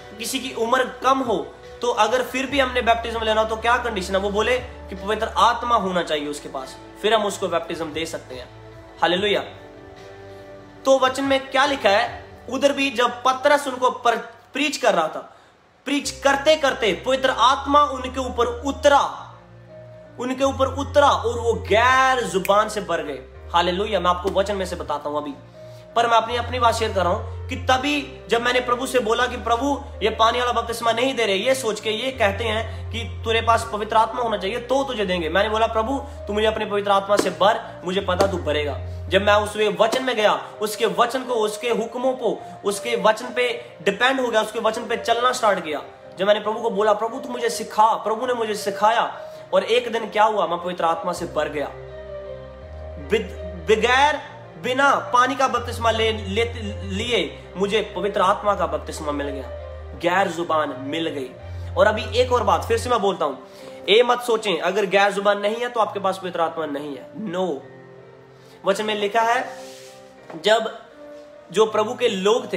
किसी की उम्र कम हो तो अगर फिर भी हमने बैप्टिज्म लेना हो तो क्या कंडीशन है? वो बोले कि पवित्र आत्मा होना चाहिए उसके पास, फिर हम उसको बैप्टिज्म दे सकते हैं। हालेलुया। तो वचन में क्या लिखा है? उधर भी जब पतरस उनको पर प्रीच कर रहा था, प्रीच करते करते पवित्र आत्मा उनके ऊपर उतरा, उनके ऊपर उतरा और वो गैर जुबान से भर गए। हालेलुया। मैं आपको वचन में से बताता हूं अभी, पर मैं अपनी अपनी बात शेयर कर रहा हूं कि तभी जब मैंने प्रभु से बोला कि प्रभु ये पानी वाला बपतिस्मा नहीं दे रहे, ये सोच के ये कहते हैं कि तेरे पास पवित्र आत्मा होना चाहिए तो तुझे देंगे। मैंने बोला प्रभु तू मुझे अपने पवित्र आत्मा से भर, मुझे पता तू भरेगा। जब मैं उस वचन में गया, उसके वचन को, उसके हुक्मों को, उसके वचन पे डिपेंड हो गया, उसके वचन पे चलना स्टार्ट किया। जब मैंने प्रभु को बोला प्रभु तू मुझे सिखा, प्रभु ने मुझे सिखाया और एक दिन क्या हुआ, मैं पवित्र आत्मा से भर गया। बगैर बिना पानी का बपतिस्मा ले, ले लिए मुझे पवित्र आत्मा का बपतिस्मा मिल गया, गैर जुबान मिल गई। और अभी एक और बात फिर से मैं बोलता हूं, ए मत सोचें अगर गैर जुबान नहीं है तो आपके पास पवित्र आत्मा नहीं है। नो, वचन में लिखा है जब जो प्रभु के लोग थे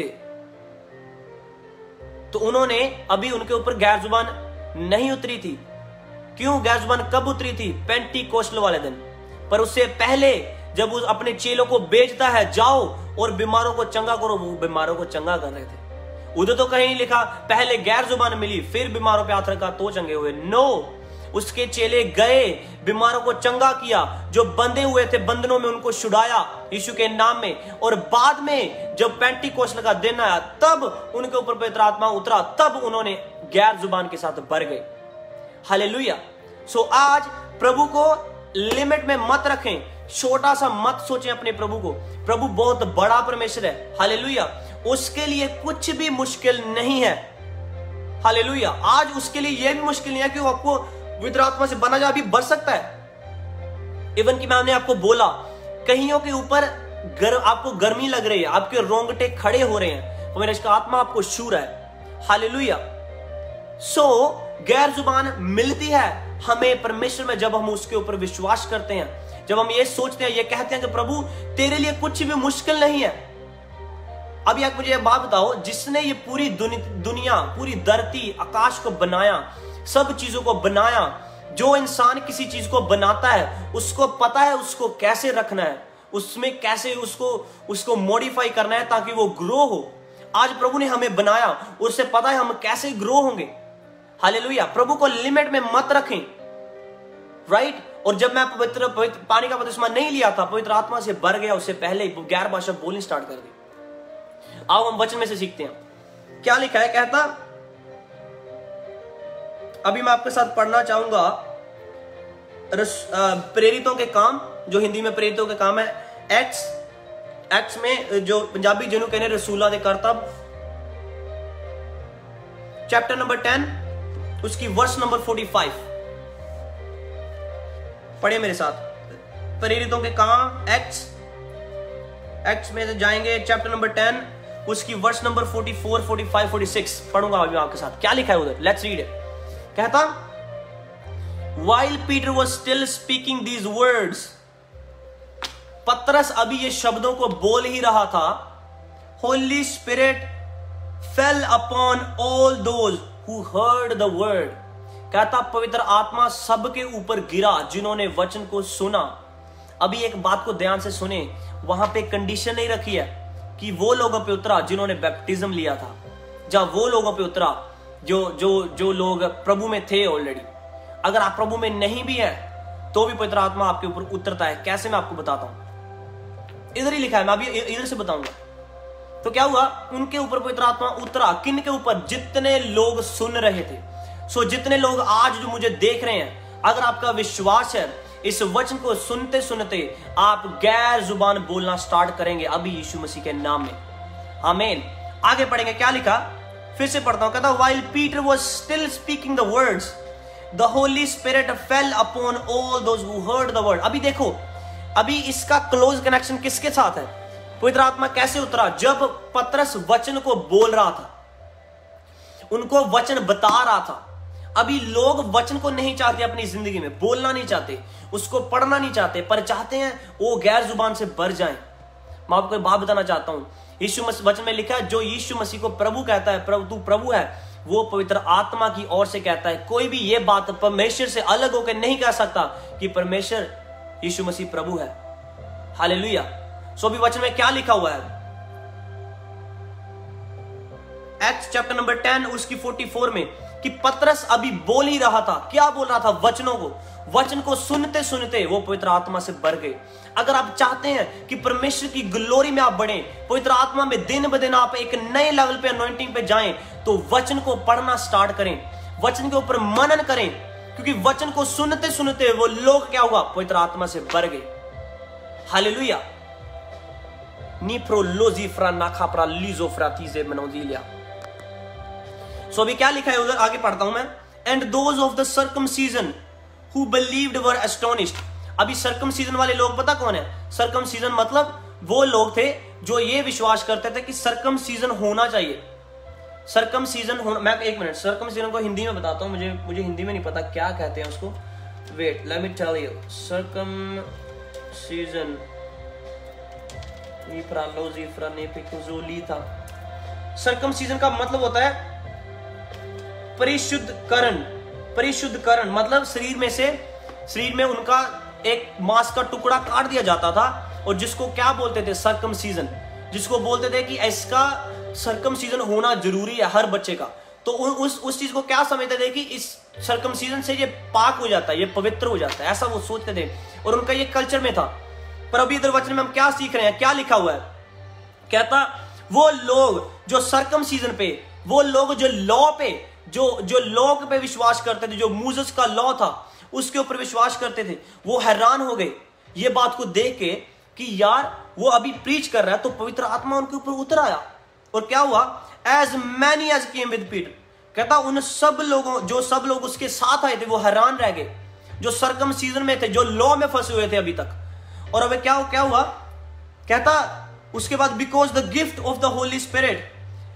तो उन्होंने अभी उनके ऊपर गैर जुबान नहीं उतरी थी। क्यों गैर जुबान कब उतरी थी? पेंटीकोस्टल वाले दिन। पर उससे पहले जब वो अपने चेलों को भेजता है जाओ और बीमारों को चंगा करो, वो बीमारों को चंगा कर रहे थे। उधर तो कहीं नहीं लिखा पहले गैर जुबान मिली फिर बीमारों पे हाथ रखा तो चंगे हुए। नो, उसके चेले गए, बीमारों को चंगा किया, जो बंधे हुए थे बंधनों में उनको छुड़ाया यीशु के नाम में। और बाद में जब पेंटीकोस्टल का दिन आया तब उनके ऊपर पवित्र आत्मा उतरा, तब उन्होंने गैर जुबान के साथ भर गए। हालेलुया। सो आज प्रभु को लिमिट में मत रखें, छोटा सा मत सोचें अपने प्रभु को। प्रभु बहुत बड़ा परमेश्वर है। हालेलुया। उसके लिए कुछ भी मुश्किल नहीं है। हालेलुया। आज उसके लिए यह भी मुश्किल नहीं है कि वो आपको पवित्र आत्मा से बना जा, भी बढ़ सकता है। इवन कि मैंने आपको बोला कहियों के ऊपर गर, आपको गर्मी लग रही है, आपके रोंगटे खड़े हो रहे हैं, पवित्र आत्मा आपको छू रहा है। हालेलुया। सो गैर जुबान मिलती है हमें परमेश्वर में जब हम उसके ऊपर विश्वास करते हैं, जब हम ये सोचते हैं, ये कहते हैं कि प्रभु तेरे लिए कुछ भी मुश्किल नहीं है। अब यार मुझे ये बात बताओ, जिसने ये पूरी दुनि, दुनिया पूरी धरती आकाश को बनाया, सब चीजों को बनाया, जो इंसान किसी चीज को बनाता है उसको पता है उसको कैसे रखना है, उसमें कैसे उसको उसको मॉडिफाई करना है ताकि वो ग्रो हो। आज प्रभु ने हमें बनाया, उससे पता है हम कैसे ग्रो होंगे। हालेलुया। प्रभु को लिमिट में मत रखें, राइट। और जब मैं पवित्र, पवित्र पानी का बपतिस्मा नहीं लिया था, पवित्र आत्मा से भर गया, उससे पहले गैर भाषा बोलनी स्टार्ट कर दी। आओ हम वचन में से सीखते हैं क्या लिखा है। कहता, अभी मैं आपके साथ पढ़ना चाहूंगा प्रेरितों के काम, जो हिंदी में प्रेरितों के काम है, एक्ट्स एक्ट्स में जो पंजाबी जिन्हों कहने रसूला दे करतब, चैप्टर नंबर टेन, उसकी वर्स नंबर फोर्टी फाइव पढ़े मेरे साथ। प्रेरितों के काम एक्ट्स एक्ट्स में जाएंगे, चैप्टर नंबर टेन, उसकी verse number forty four, forty five, forty six पढ़ूंगा अभी आपके साथ। क्या लिखा है उधर? Let's read it. कहता, While Peter was still speaking these words, पतरस अभी ये शब्दों को बोल ही रहा था, Holy Spirit fell upon all those who heard the word. कहता पवित्र आत्मा सबके ऊपर गिरा जिन्होंने वचन को सुना। अभी एक बात को ध्यान से सुने, वहां पे कंडीशन नहीं रखी है कि वो लोगों पे उतरा जिन्होंने बैप्टिज्म लिया था, जहां वो लोगों पे उतरा जो जो जो लोग प्रभु में थे ऑलरेडी। अगर आप प्रभु में नहीं भी है तो भी पवित्र आत्मा आपके ऊपर उतरता है। कैसे? मैं आपको बताता हूं, इधर ही लिखा है, मैं अभी इधर से बताऊंगा। तो क्या हुआ, उनके ऊपर पवित्र आत्मा उतरा। किन के ऊपर? जितने लोग सुन रहे थे। सो जितने लोग आज जो मुझे देख रहे हैं, अगर आपका विश्वास है, इस वचन को सुनते सुनते आप गैर जुबान बोलना स्टार्ट करेंगे अभी यीशु मसीह के नाम में। आमीन। आगे पढ़ेंगे, क्या लिखा, फिर से पढ़ता हूं। कहता, while Peter was still speaking the words, the Holy Spirit fell upon all those who heard the word. अभी देखो, अभी इसका क्लोज कनेक्शन किसके साथ है? पवित्र आत्मा कैसे उतरा? जब पतरस वचन को बोल रहा था, उनको वचन बता रहा था। अभी लोग वचन को नहीं चाहते अपनी जिंदगी में, बोलना नहीं चाहते, उसको पढ़ना नहीं चाहते, पर चाहते हैं वो गैर जुबान से भर जाएं। मैं आपको एक बात बताना चाहता हूं, यीशु मसीह वचन में लिखा है, जो यीशु मसीह को प्रभु कहता है, प्रभु तू प्रभु है, वो पवित्र आत्मा की ओर से कहता है। कोई भी ये बात परमेश्वर से अलग होकर नहीं कह सकता कि परमेश्वर यीशु मसीह प्रभु है। हालेलुया। सो भी वचन में क्या लिखा हुआ है, एक्ट्स चैप्टर नंबर टेन उसकी फोर्टी फोर में, कि पतरस अभी बोल ही रहा था। क्या बोल रहा था? वचनों को। वचन को सुनते सुनते वो पवित्र आत्मा से भर गए। अगर आप चाहते हैं कि परमेश्वर की ग्लोरी में आप बढ़ें, पवित्र आत्मा में दिन ब दिन आप एक नए लेवल पे अनॉइंटिंग पे जाएं, तो वचन को पढ़ना स्टार्ट करें, वचन के ऊपर मनन करें, क्योंकि वचन को सुनते सुनते वो लोग क्या हुआ? पवित्र आत्मा से भर गए। हालेलुया। नीप्रो लोजीफ्रा नाखाप्रा लीजोफ्रा तीजे मनोदिलिया। सो अभी क्या लिखा है उधर, आगे पढ़ता हूं मैं। And those of the circumcision who believed were astonished. अभी सर्कमसीजन वाले लोग पता कौन है? सर्कमसीजन मतलब वो लोग थे जो ये विश्वास करते थे कि सर्कमसीजन होना चाहिए। सर्कमसीजन होना, मैं एक मिनट सर्कमसीजन को हिंदी में बताता हूं, मुझे मुझे हिंदी में नहीं पता क्या कहते हैं उसको। Wait let me tell you. Circumcision था। सर्कमसीजन का मतलब होता है परिशुद्धकरण। परिशुद्धकरण मतलब शरीर में से शरीर में उनका एक मांस का टुकड़ा काट दिया जाता था, और जिसको क्या बोलते थे? सर्कमसीजन। जिसको बोलते थे कि इसका सर्कमसीजन होना जरूरी है हर बच्चे का। तो उस उस चीज को क्या समझते थे कि इस सर्कमसीजन से ये पाक हो जाता है, ये पवित्र हो जाता है, ऐसा वो सोचते थे, और उनका ये कल्चर में था। पर अभी इधर वचन में हम क्या सीख रहे हैं? क्या लिखा हुआ है? कहता वो लोग जो सर्कमसीजन पे, वो लोग जो लॉ पे, जो जो लॉ पे विश्वास करते थे, जो मूसेस का लॉ था उसके ऊपर विश्वास करते थे, वो हैरान हो गए ये बात को देख के कि यार वो अभी प्रीच कर रहा है तो पवित्र आत्मा उनके ऊपर उतर आया। और क्या हुआ? As many as came with Peter. कहता उन सब लोगों, जो सब लोग उसके साथ आए थे, वो हैरान रह गए, जो सर्कमसीजन में थे, जो लॉ में फंसे हुए थे अभी तक। और अब क्या क्या हुआ? कहता उसके बाद because the gift of the Holy Spirit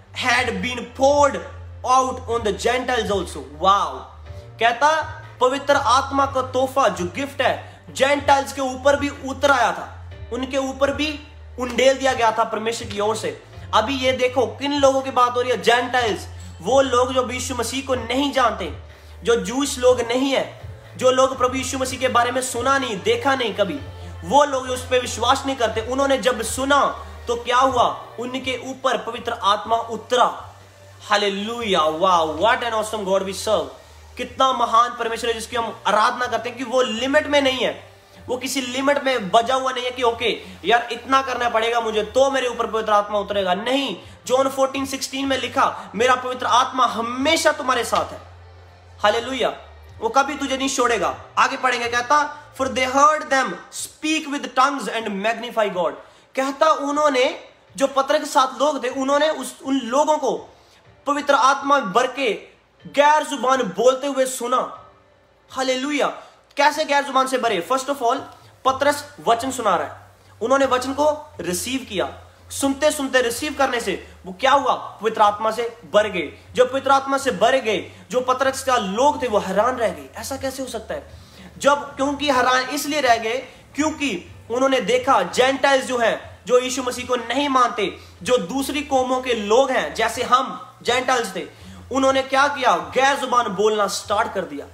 had been poured out on the Gentiles also. Wow. कहता पवित्र आत्मा का तोहफा जो गिफ्ट है जेंटाइल्स के ऊपर भी उतर आया था, उनके ऊपर भी उंडेल दिया गया था परमेश्वर की ओर से। अभी ये देखो किन लोगों की बात हो रही है? जेंटाइल्स। वो लोग जो यीशु मसीह को नहीं जानते, जो जूस लोग नहीं है, जो लोग प्रभु यीशु मसीह के बारे में सुना नहीं, देखा नहीं कभी, वो लोग उस पर विश्वास नहीं करते। उन्होंने जब सुना तो क्या हुआ? उनके ऊपर पवित्र आत्मा उतरा। हालेलुया। वाह, what an awesome God we serve. कितना महान परमेश्वर है जिसकी हम आराधना करते हैं कि वो लिमिट में नहीं है, वो किसी लिमिट में बजा हुआ नहीं है कि ओके यार इतना करना पड़ेगा मुझे तो मेरे ऊपर पवित्र आत्मा उतरेगा। नहीं, जॉन फोर्टीन सिक्सटीन में लिखा मेरा पवित्र आत्मा हमेशा तुम्हारे साथ है। हालेलुया। वो कभी तुझे नहीं छोड़ेगा। आगे पढ़ेंगे, कहता for they heard them speak with tongues and magnify God. कहता उन्होंने, जो पत्र के साथ लोग थे, उन्होंने उस उन लोगों को पवित्र आत्मा भर के गैर जुबान बोलते हुए सुना। हालेलुया। कैसे गैर जुबान से भरे? फर्स्ट ऑफ ऑल पतरस वचन सुना रहा है, उन्होंने वचन को रिसीव किया। सुनते सुनते रिसीव करने से वो क्या हुआ? पवित्र आत्मा से भर गए। जब पवित्र आत्मा से भर गए, जो पतरस के लोग थे वो हैरान रह गए। ऐसा कैसे हो सकता है? जब क्योंकि हैरान इसलिए रह गए क्योंकि उन्होंने देखा जेंटाइल्स जो हैं, जो यीशु मसीह को नहीं मानते, जो दूसरी कौमों के लोग हैं जैसे हम जेंटाइल्स थे, उन्होंने क्या किया? गैर जुबान बोलना स्टार्ट कर दिया।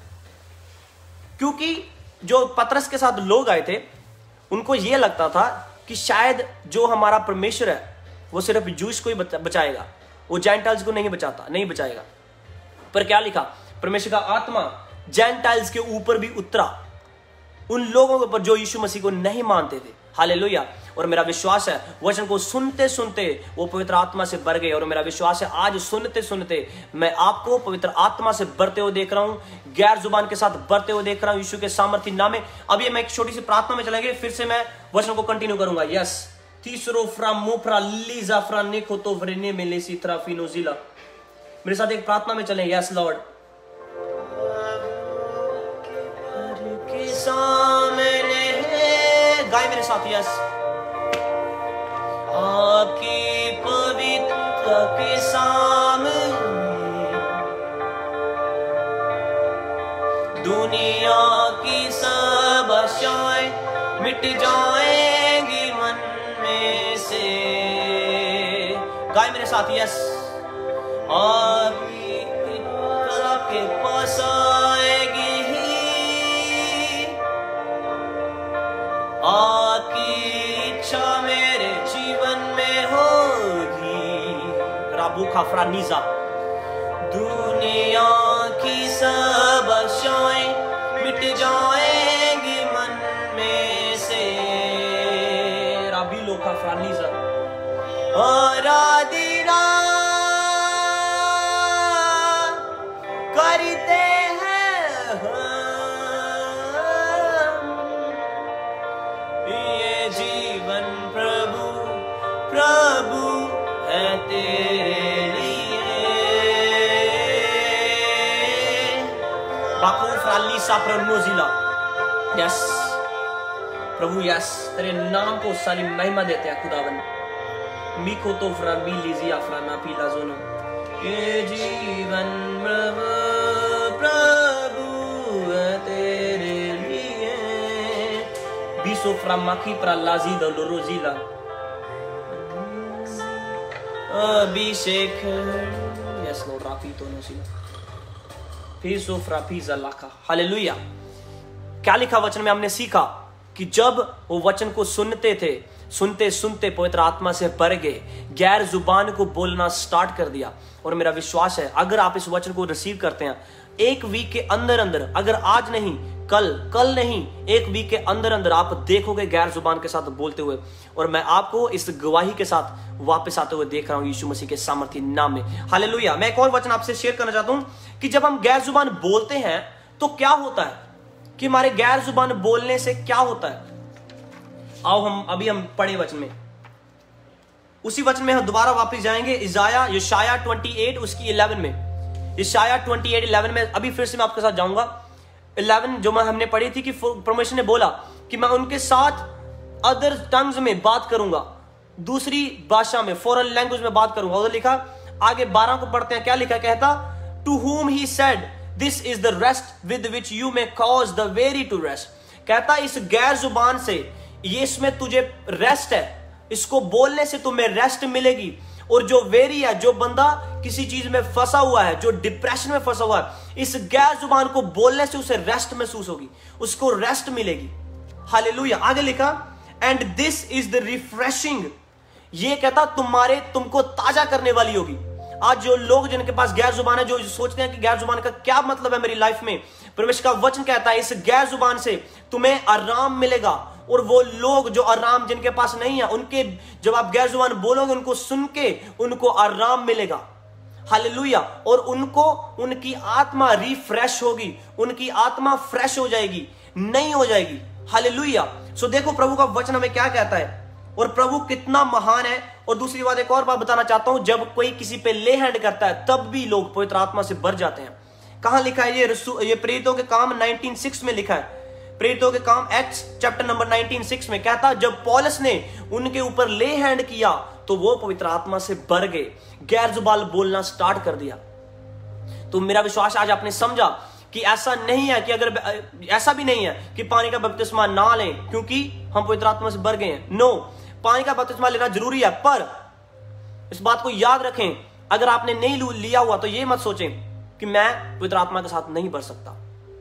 क्योंकि जो पतरस के साथ लोग आए थे उनको यह लगता था कि शायद जो हमारा परमेश्वर है वो सिर्फ जूस को ही बचाएगा, वो जेंटाइल्स को नहीं बचाता, नहीं बचाएगा। पर क्या लिखा? परमेश्वर का आत्मा जेंटाइल्स के ऊपर भी उतरा, उन लोगों के ऊपर जो यीशु मसीह को नहीं मानते थे। हालेलुया। और मेरा विश्वास है वचन को सुनते सुनते वो पवित्र आत्मा से भर गए। और मेरा विश्वास है आज सुनते सुनते मैं आपको पवित्र आत्मा से भरते हुए देख रहा हूं, गैर जुबान के साथ भरते हुए देख रहा हूं यीशु के सामर्थ्य नाम में। अभी मैं एक छोटी सी प्रार्थना में चलेंगे, फिर से मैं वचन को कंटिन्यू करूंगा। यस तीसरो फ्रा मोफ्रा लीजा फ्रा निको तो व्रेने में लेसी त्रा फिनोजिला। मेरे साथ एक प्रार्थना में चलें। Yes Lord. गाय मेरे साथ। यस आपकी पवित्र के सामने दुनिया की सब आशाएं मिट जाएंगी मन में से। गाय मेरे साथ, यस। आपकी इच्छा के पास आएगी, आपकी इच्छा मेरे जीवन में होगी। राबू खाफरा नीजा, दुनिया की सब आशाएं मिट जाएंगी मन में से। राबी लो खाफरा नीजा, और आदिना करते हैं ये जीवन प्रभु प्रभु है तेरे लिए। बाकू फ्राली साप्रन मोजिला, यस प्रभु, यस तेरे नाम को सारी महिमा देते हैं खुदावन। मीको तो फ्रा मी लीजिया फ्रा ना पीला जोनो, ये जीवन प्रभु प्रभु है तेरे लिए। बीसो फ्रा माखी प्रा लाजी द लोरोजिला, अभिषेक, यस लॉर्ड रापी तो नोसिला, बीसो फ्रा पिज़ा लाका। हालेलुया। क्या लिखा वचन में? हमने सीखा कि जब वो वचन को सुनते थे, सुनते सुनते पवित्र आत्मा से भर गए, गैर जुबान को बोलना स्टार्ट कर दिया। और मेरा विश्वास है अगर आप इस वचन को रिसीव करते हैं, एक वीक के अंदर अंदर, अगर आज नहीं कल, कल नहीं एक वीक के अंदर अंदर आप देखोगे गैर जुबान के साथ बोलते हुए। और मैं आपको इस गवाही के साथ वापस आते हुए देख रहा हूं यीशु मसीह के सामर्थ्य नाम में। हालेलुया। मैं एक और वचन आपसे शेयर करना चाहता हूं कि जब हम गैर जुबान बोलते हैं तो क्या होता है, कि हमारे गैर जुबान बोलने से क्या होता है। आओ हम अभी हम पढ़े वचन में, उसी वचन में हम दोबारा वापस जाएंगे। इजाया यशाया अट्ठाईस उसकी ग्यारह में, यशाया अट्ठाईस ग्यारह में अभी फिर से मैं आपके साथ जाऊंगा। ग्यारह जो मैं हमने पढ़ी थी कि परमेश्वर ने बोला कि मैं उनके साथ अदर टंग्स में बात करूंगा, दूसरी भाषा में, फॉरेन लैंग्वेज में बात करूंगा। उधर लिखा, आगे बारह को पढ़ते हैं, क्या लिखा? कहता, to whom he said this is the rest with which you may cause the weary to rest। कहता इस गैर जुबान से, ये इसमें तुझे रेस्ट है, इसको बोलने से तुम्हें रेस्ट मिलेगी। और जो वेरी है, जो बंदा किसी चीज में फंसा हुआ है, जो डिप्रेशन में फंसा हुआ है, इस गैर जुबान को बोलने से उसे रेस्ट महसूस होगी, उसको रेस्ट मिलेगी। हालेलुया। आगे लिखा, and this is the refreshing, ये कहता तुम्हारे तुमको ताजा करने वाली होगी। आज जो लोग जिनके पास गैर जुबान है, जो सोचते हैं कि गैर जुबान का क्या मतलब है मेरी लाइफ में, परमेश्वर का वचन कहता है इस गैर जुबान से तुम्हें आराम मिलेगा। और वो लोग जो आराम जिनके पास नहीं है, उनके जब आप गैर जुबान बोलोगे, उनको सुन के उनको आराम मिलेगा। हालेलुया। और उनको उनकी आत्मा रिफ्रेश होगी, उनकी आत्मा फ्रेश हो जाएगी, नई हो जाएगी। हालेलुया। सो देखो प्रभु का वचन हमें क्या कहता है और प्रभु कितना महान है। और दूसरी बात, एक और बात बताना चाहता हूं, जब कोई किसी पे ले हैंड करता है तब भी लोग पवित्र आत्मा से भर जाते हैं। कहां लिखा है ये? ये प्रेरितों के काम नाइनटीन सिक्स में लिखा है। प्रेरितों के काम acts chapter number nineteen six में कहता, जब पौलुस ने उनके ऊपर ले हैंड किया तो वो पवित्र आत्मा से भर गए, गैर जुबान बोलना स्टार्ट कर दिया। तो मेरा विश्वास आज आपने समझा कि ऐसा नहीं है कि अगर ऐसा भी नहीं है कि पानी का बपतिस्मा ना लें क्योंकि हम पवित्र आत्मा से भर गए हैं। नो, पानी का बपतिस्मा लेना जरूरी है, पर इस बात को याद रखें, अगर आपने नहीं लिया हुआ तो ये मत सोचें कि मैं पवित्र आत्मा के साथ नहीं भर सकता।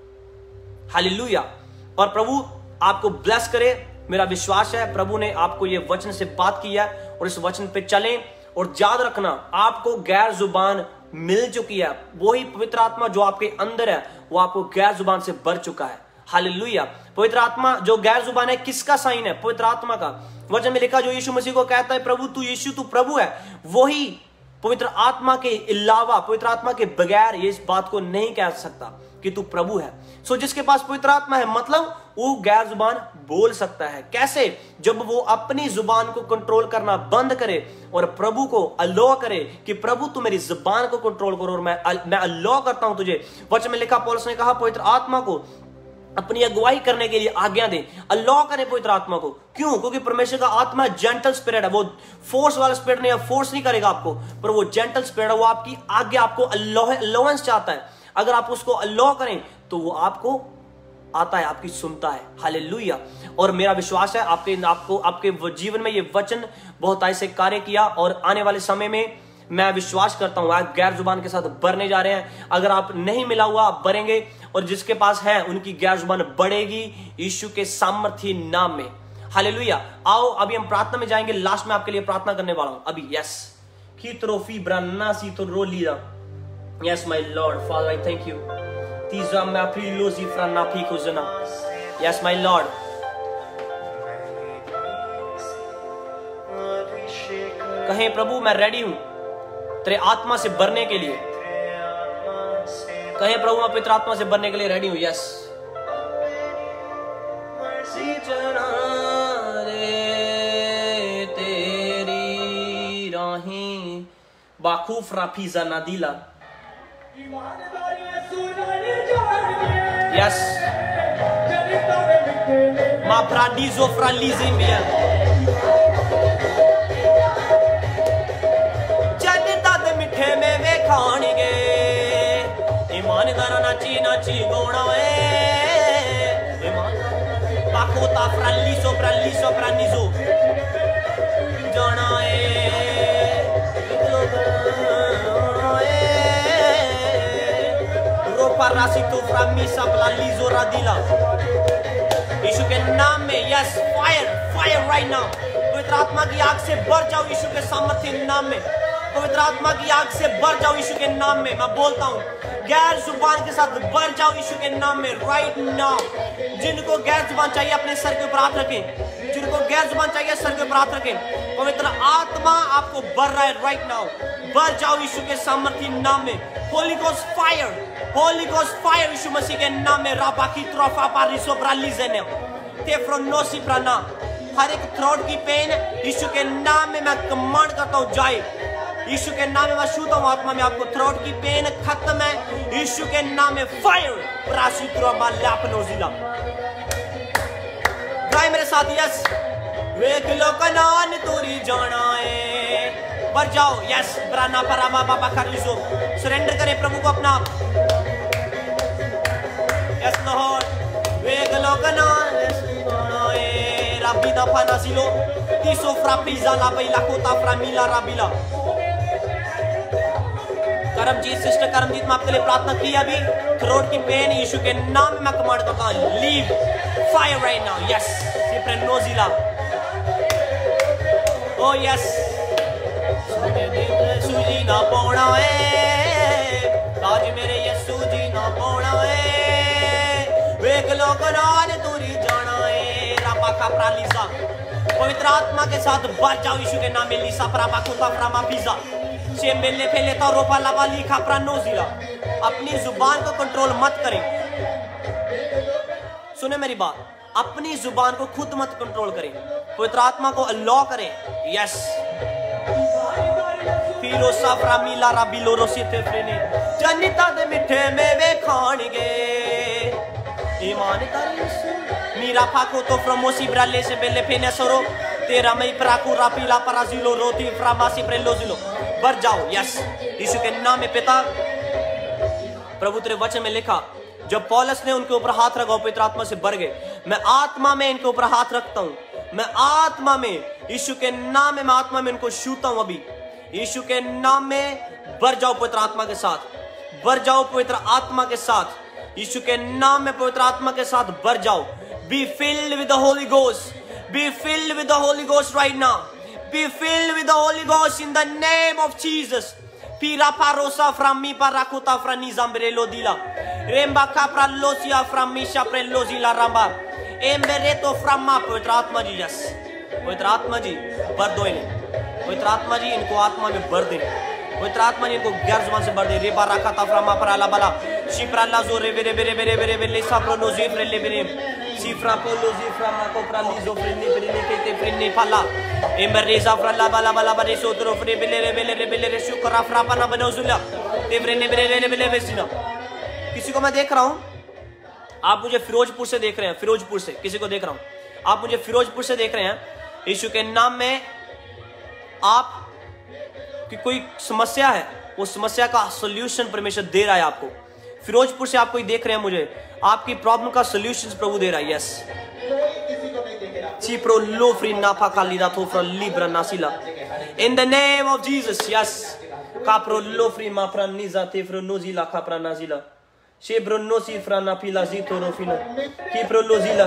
हालेलुया। और प्रभु आपको ब्लेस करे। मेरा विश्वास है प्रभु ने आपको ये वचन से बात किया और इस वचन पे चलें। और याद रखना, आपको गैर जुबान मिल चुकी है, वही पवित्र आत्मा जो आपके अंदर है वो आपको गैर जुबान से भर चुका है। हालेलुया। पवित्र आत्मा जो गैर जुबान है, किसका साइन है? पवित्र आत्मा का। वचन में लिखा, जो यीशु मसीह को कहता है प्रभु तू यीशु तू प्रभु है, वही पवित्र आत्मा के अलावा, पवित्र आत्मा के बगैर ये इस बात को नहीं कह सकता कि तू प्रभु है। सो जिसके पास पवित्र आत्मा है, मतलब वो गैर जुबान बोल सकता है। कैसे? जब वो अपनी जुबान को कंट्रोल करना बंद करे और प्रभु को अलो करे कि प्रभु तू मेरी जुबान को कंट्रोल करो और मैं मैं अलो करता हूं तुझे। वचन में लिखा, पौलुस ने कहा पवित्र आत्मा को अपनी अगुवाई करने के लिए आज्ञा दे, अल्लाह करे पवित्र आत्मा को। क्यों? क्योंकि परमेश्वर का आत्मा जेंटल स्पिरिट है, वो फोर्स वाला स्पिरिट नहीं है, फोर्स नहीं करेगा आपको, पर वो जेंटल स्पिरिट है, वो आपकी आज्ञा, आपको अल्लाह अलाउंस चाहता है। अगर आप उसको अल्लाह करें तो वो आपको आता है, आपकी सुनता है। हालेलुया। और मेरा विश्वास है आपके आपको आपके जीवन में ये वचन बहुत ऐसे कार्य किया, और आने वाले समय में मैं विश्वास करता हूं आप गैर जुबान के साथ बढ़ने जा रहे हैं। अगर आप नहीं मिला हुआ आप बढ़ेंगे, और जिसके पास है उनकी गैर जुबान बढ़ेगी यीशु के सामर्थ्य नाम में। हालेलुया। आओ अभी हम प्रार्थना में जाएंगे। लास्ट में आपके लिए प्रार्थना करने वाला हूं अभी। यस की त्रोफी ब्राना सी तो रो लिया। Yes my Lord father I thank you. तीजा मैं प्रीलोजी फ्राना फीको जना। Yes my lord. कहें प्रभु मैं रेडी हूं तेरे आत्मा से भरने के लिए। कहें प्रभु मैं पवित्र आत्मा से भरने के लिए रेडी हूं। यस तेरी राहें बाखूफ राफीजा नादिला। यस मा प्राडीजो फ्रालीजिमिया में वे खाणगे ईमानदार नाची नाची गोणा पाकोता फ्रालीसो फ्रालीसो फ्रानीसो जाना रोपा राशि तो फ्रामी सपला लीजो रादिला यीशु के नाम में। Yes fire fire right now. पवित्र आत्मा की आग से भर जाओ यीशु के सामर्थ्य नाम में। पवित्र आत्मा की आग से भर जाओ यीशु के नाम में। मैं बोलता हूँ गैर जुबान के साथ भर जाओ यीशु के नाम में राइट नाउ। जिनको गैर जुबान चाहिए अपने सर के ऊपर हाथ रखें। जिनको गैर जुबान चाहिए सर के ऊपर हाथ रखें। पवित्र आत्मा आपको भर रहा है राइट नाउ। भर जाओ यीशु के सामर्थ्य नाम में। Holy ghost fire, holy ghost fire यीशु मसीह के नाम में। राबा की त्रोफा पारिसो ब्रालीजेने तेफ्रोनोसी प्राना। हर एक थ्रोट की पेन यीशु के नाम में मैं कमांड करता हूँ जाए। यीशु के नाम में मैं छूता हूं आत्मा में आपको। थ्रोट की पेन खत्म है यीशु के नाम में। फायर राशि त्रोमा लैपनोजिला। गाय मेरे साथ। यस वेख लो कनान तोरी जाना है। बढ़ जाओ। यस ब्राना परामा बाबा खरीजो। सरेंडर करें प्रभु को अपना। यस लॉर्ड वेख लो कनान जाना है। रबी दा फाना सिलो तीसो फ्रापीजा ला बैला कोता फ्रामीला राबिला। करमजीत सिस्टर करमजीत मैं आपके लिए प्रार्थना की अभी। थ्रोट की पेन यीशु के नाम में मैं कमांड करता हूं leave fire right now. Yes सिप्रेनोजिला। ओ यस सूजी ना पौना है आज मेरे यीशु जी ना पौना है। वेख लो कनान तोरी जाना है। रापा का प्रालीसा। पवित्र आत्मा के साथ भर जाओ यीशु के नाम में। लीसा प्रापा कुता फ्रामा पिज़्ज़ा से मेले फेले तो रोपा लावा लिखा प्रानोजिला। अपनी जुबान को कंट्रोल मत करें। सुने मेरी बात, अपनी जुबान को खुद मत कंट्रोल करें। पवित्र आत्मा को अल्लाह करें। यस फिलोसा फ्रामीला राबिलो रोसिते फ्रेने जनिता दे मिठे में वे खाणगे ईमानदारी मीरा फाको तो फ्रमोसी ब्राले से बेले फेने सरो तेरा मई प्राकु रापीला पराजिलो रोती फ्रामासी प्रेलोजिलो। बढ़ जाओ। यस यीशु के नाम में। पिता प्रभु तेरे वचन में लिखा जब पौलुस ने उनके ऊपर हाथ रखा पवित्र आत्मा से भर गए। मैं आत्मा में इनके ऊपर हाथ रखता हूं। मैं आत्मा में यीशु के नाम में मैं आत्मा में इनको छूता हूं अभी यीशु के नाम में। भर जाओ पवित्र आत्मा के साथ। भर जाओ पवित्र आत्मा के साथ यीशु के नाम में। पवित्र आत्मा के साथ भर जाओ। Be filled with the holy ghost. Be filled with the holy ghost right now. Be filled with the Holy Ghost in the name of Jesus. Pira parosa from mi parakuta franizam brelo dila. Remba kapra losia from misha prelozila ramba. Embereto from ma पवित्र आत्मा जी। Yes पवित्र आत्मा जी भर दो इन्हें। पवित्र आत्मा जी इनको आत्मा में भर दे। पवित्र आत्मा जी इनको गैर जुबान से भर दे। रेबा रखा था फ्रमा पराला बला शिप्रा लाजो रे बेरे बेरे बेरे बेरे बेरे साप्रो नोजी फ्रेले बेरे शिफ्रा पोलोजी फ्रमा को प्रालीजो फ्रेले बेरे केते फ्रेले फला एमरेजा फ्रला बला बला बरे सोतरो फ्रे बेले रे बेले रे बेले रे शुक्रा फ्रापना बनोजुला ते फ्रेले बेरे बेरे बेले बेसिना। किसी को मैं देख रहा हूं। आप मुझे फिरोजपुर से देख रहे हैं। फिरोजपुर से किसी को देख रहा हूं। आप मुझे फिरोजपुर से देख रहे हैं। यीशु के नाम में आप कि कोई समस्या है वो समस्या का सॉल्यूशन परमेश्वर दे रहा है आपको। फिरोजपुर से आप कोई देख रहे हैं मुझे, आपकी प्रॉब्लम का सोल्यूशन प्रभु दे रहा है। Yes Cipro lofri napa kalida thofra libra nasila. In the name of Jesus, yes. Capro lofri mapra niza tefro nozila capra nazila. Shebro nosi fra napila zito rofino. Kipro lozila.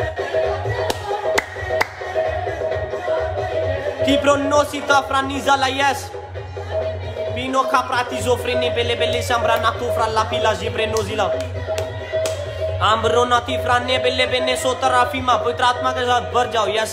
Kipro nosi ta fra nizala, yes. Pino caprati zofrini bele bele sambra natufra lapila zibre nozila. आम्ब्रोनाती फ्राने बिल्ले बिन्ने सोतराफीमा पवित्र आत्मा के साथ भर जाओ। यस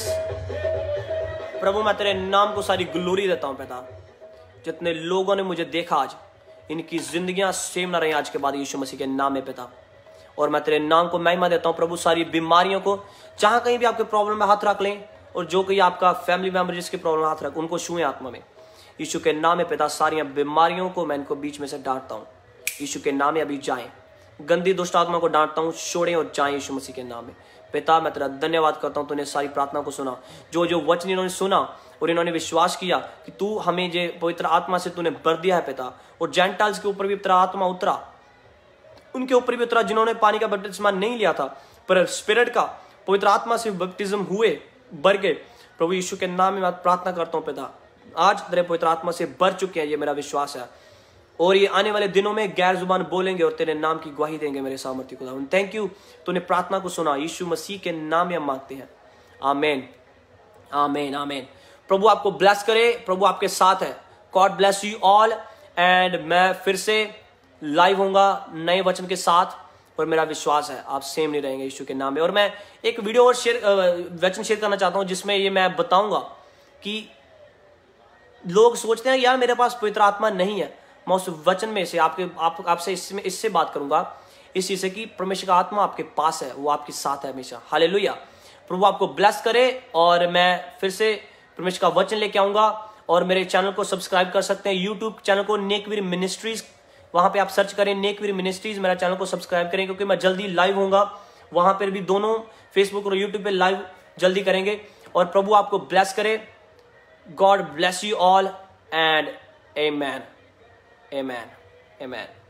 प्रभु, मैं तेरे नाम को सारी ग्लोरी देता हूं पिता। जितने लोगों ने मुझे देखा आज, इनकी जिंदगियां सेम ना रही आज के बाद यीशु मसीह के नाम में पिता। और मैं तेरे नाम को महिमा देता हूं प्रभु। सारी बीमारियों को, जहां कहीं भी आपके प्रॉब्लम में हाथ रख लें, और जो कोई आपका फैमिली मेंबर जिसकी प्रॉब्लम में हाथ रख, उनको छुएं आत्मा में यीशु के नाम में पिता। सारी बीमारियों को मैं इनको बीच में से डांटता हूँ यीशु के नाम में। अभी जाएं, गंदी दुष्ट आत्मा को डांटता हूँ, छोड़ें और जाएं यीशु मसीह के नाम में। पिता मैं तेरा धन्यवाद करता हूँ, तूने सारी प्रार्थना को सुना। जो जो वचन इन्होंने सुना और इन्होंने विश्वास किया कि तू हमें जे पवित्र आत्मा से तूने भर दिया है पिता। और जेंटाइल्स के ऊपर भी तेरा आत्मा उतरा, उनके ऊपर भी उतरा जिन्होंने पानी का बपतिस्मा नहीं लिया था, पर स्पिरिट का पवित्र आत्मा से बपतिस्म हुए, भर गए। प्रभु यीशु के नाम में मैं प्रार्थना करता हूँ पिता, आज तेरे पवित्र आत्मा से भर चुके हैं, ये मेरा विश्वास है। और ये आने वाले दिनों में गैर जुबान बोलेंगे और तेरे नाम की गवाही देंगे मेरे सामर्थ्य खुदा। थैंक यू, तूने प्रार्थना को सुना। यीशु मसीह के नाम में हम मांगते हैं, आमेन आमेन आमेन। प्रभु आपको ब्लेस करे, प्रभु आपके साथ है। God bless you all. And मैं फिर से लाइव होऊंगा नए वचन के साथ, और मेरा विश्वास है आप सेम नहीं रहेंगे यीशु के नाम में। और मैं एक वीडियो और शेयर वचन शेयर करना चाहता हूं, जिसमें ये मैं बताऊंगा कि लोग सोचते हैं यार मेरे पास पवित्र आत्मा नहीं है। मैं उस वचन में से आपके आप आपसे इसमें इससे बात करूंगा, इस चीज से कि परमेश्वर का आत्मा आपके पास है, वो आपके साथ है हमेशा। हालेलुया। प्रभु आपको ब्लेस करे। और मैं फिर से परमेश्वर का वचन लेके आऊंगा। और मेरे चैनल को सब्सक्राइब कर सकते हैं, यूट्यूब चैनल को नेकवीर मिनिस्ट्रीज, वहां पे आप सर्च करें नेकवीर मिनिस्ट्रीज, मेरा चैनल को सब्सक्राइब करें, क्योंकि मैं जल्दी लाइव होऊंगा वहां पर भी, दोनों फेसबुक और यूट्यूब पे लाइव जल्दी करेंगे। और प्रभु आपको ब्लेस करे। God bless you all and amen amen amen.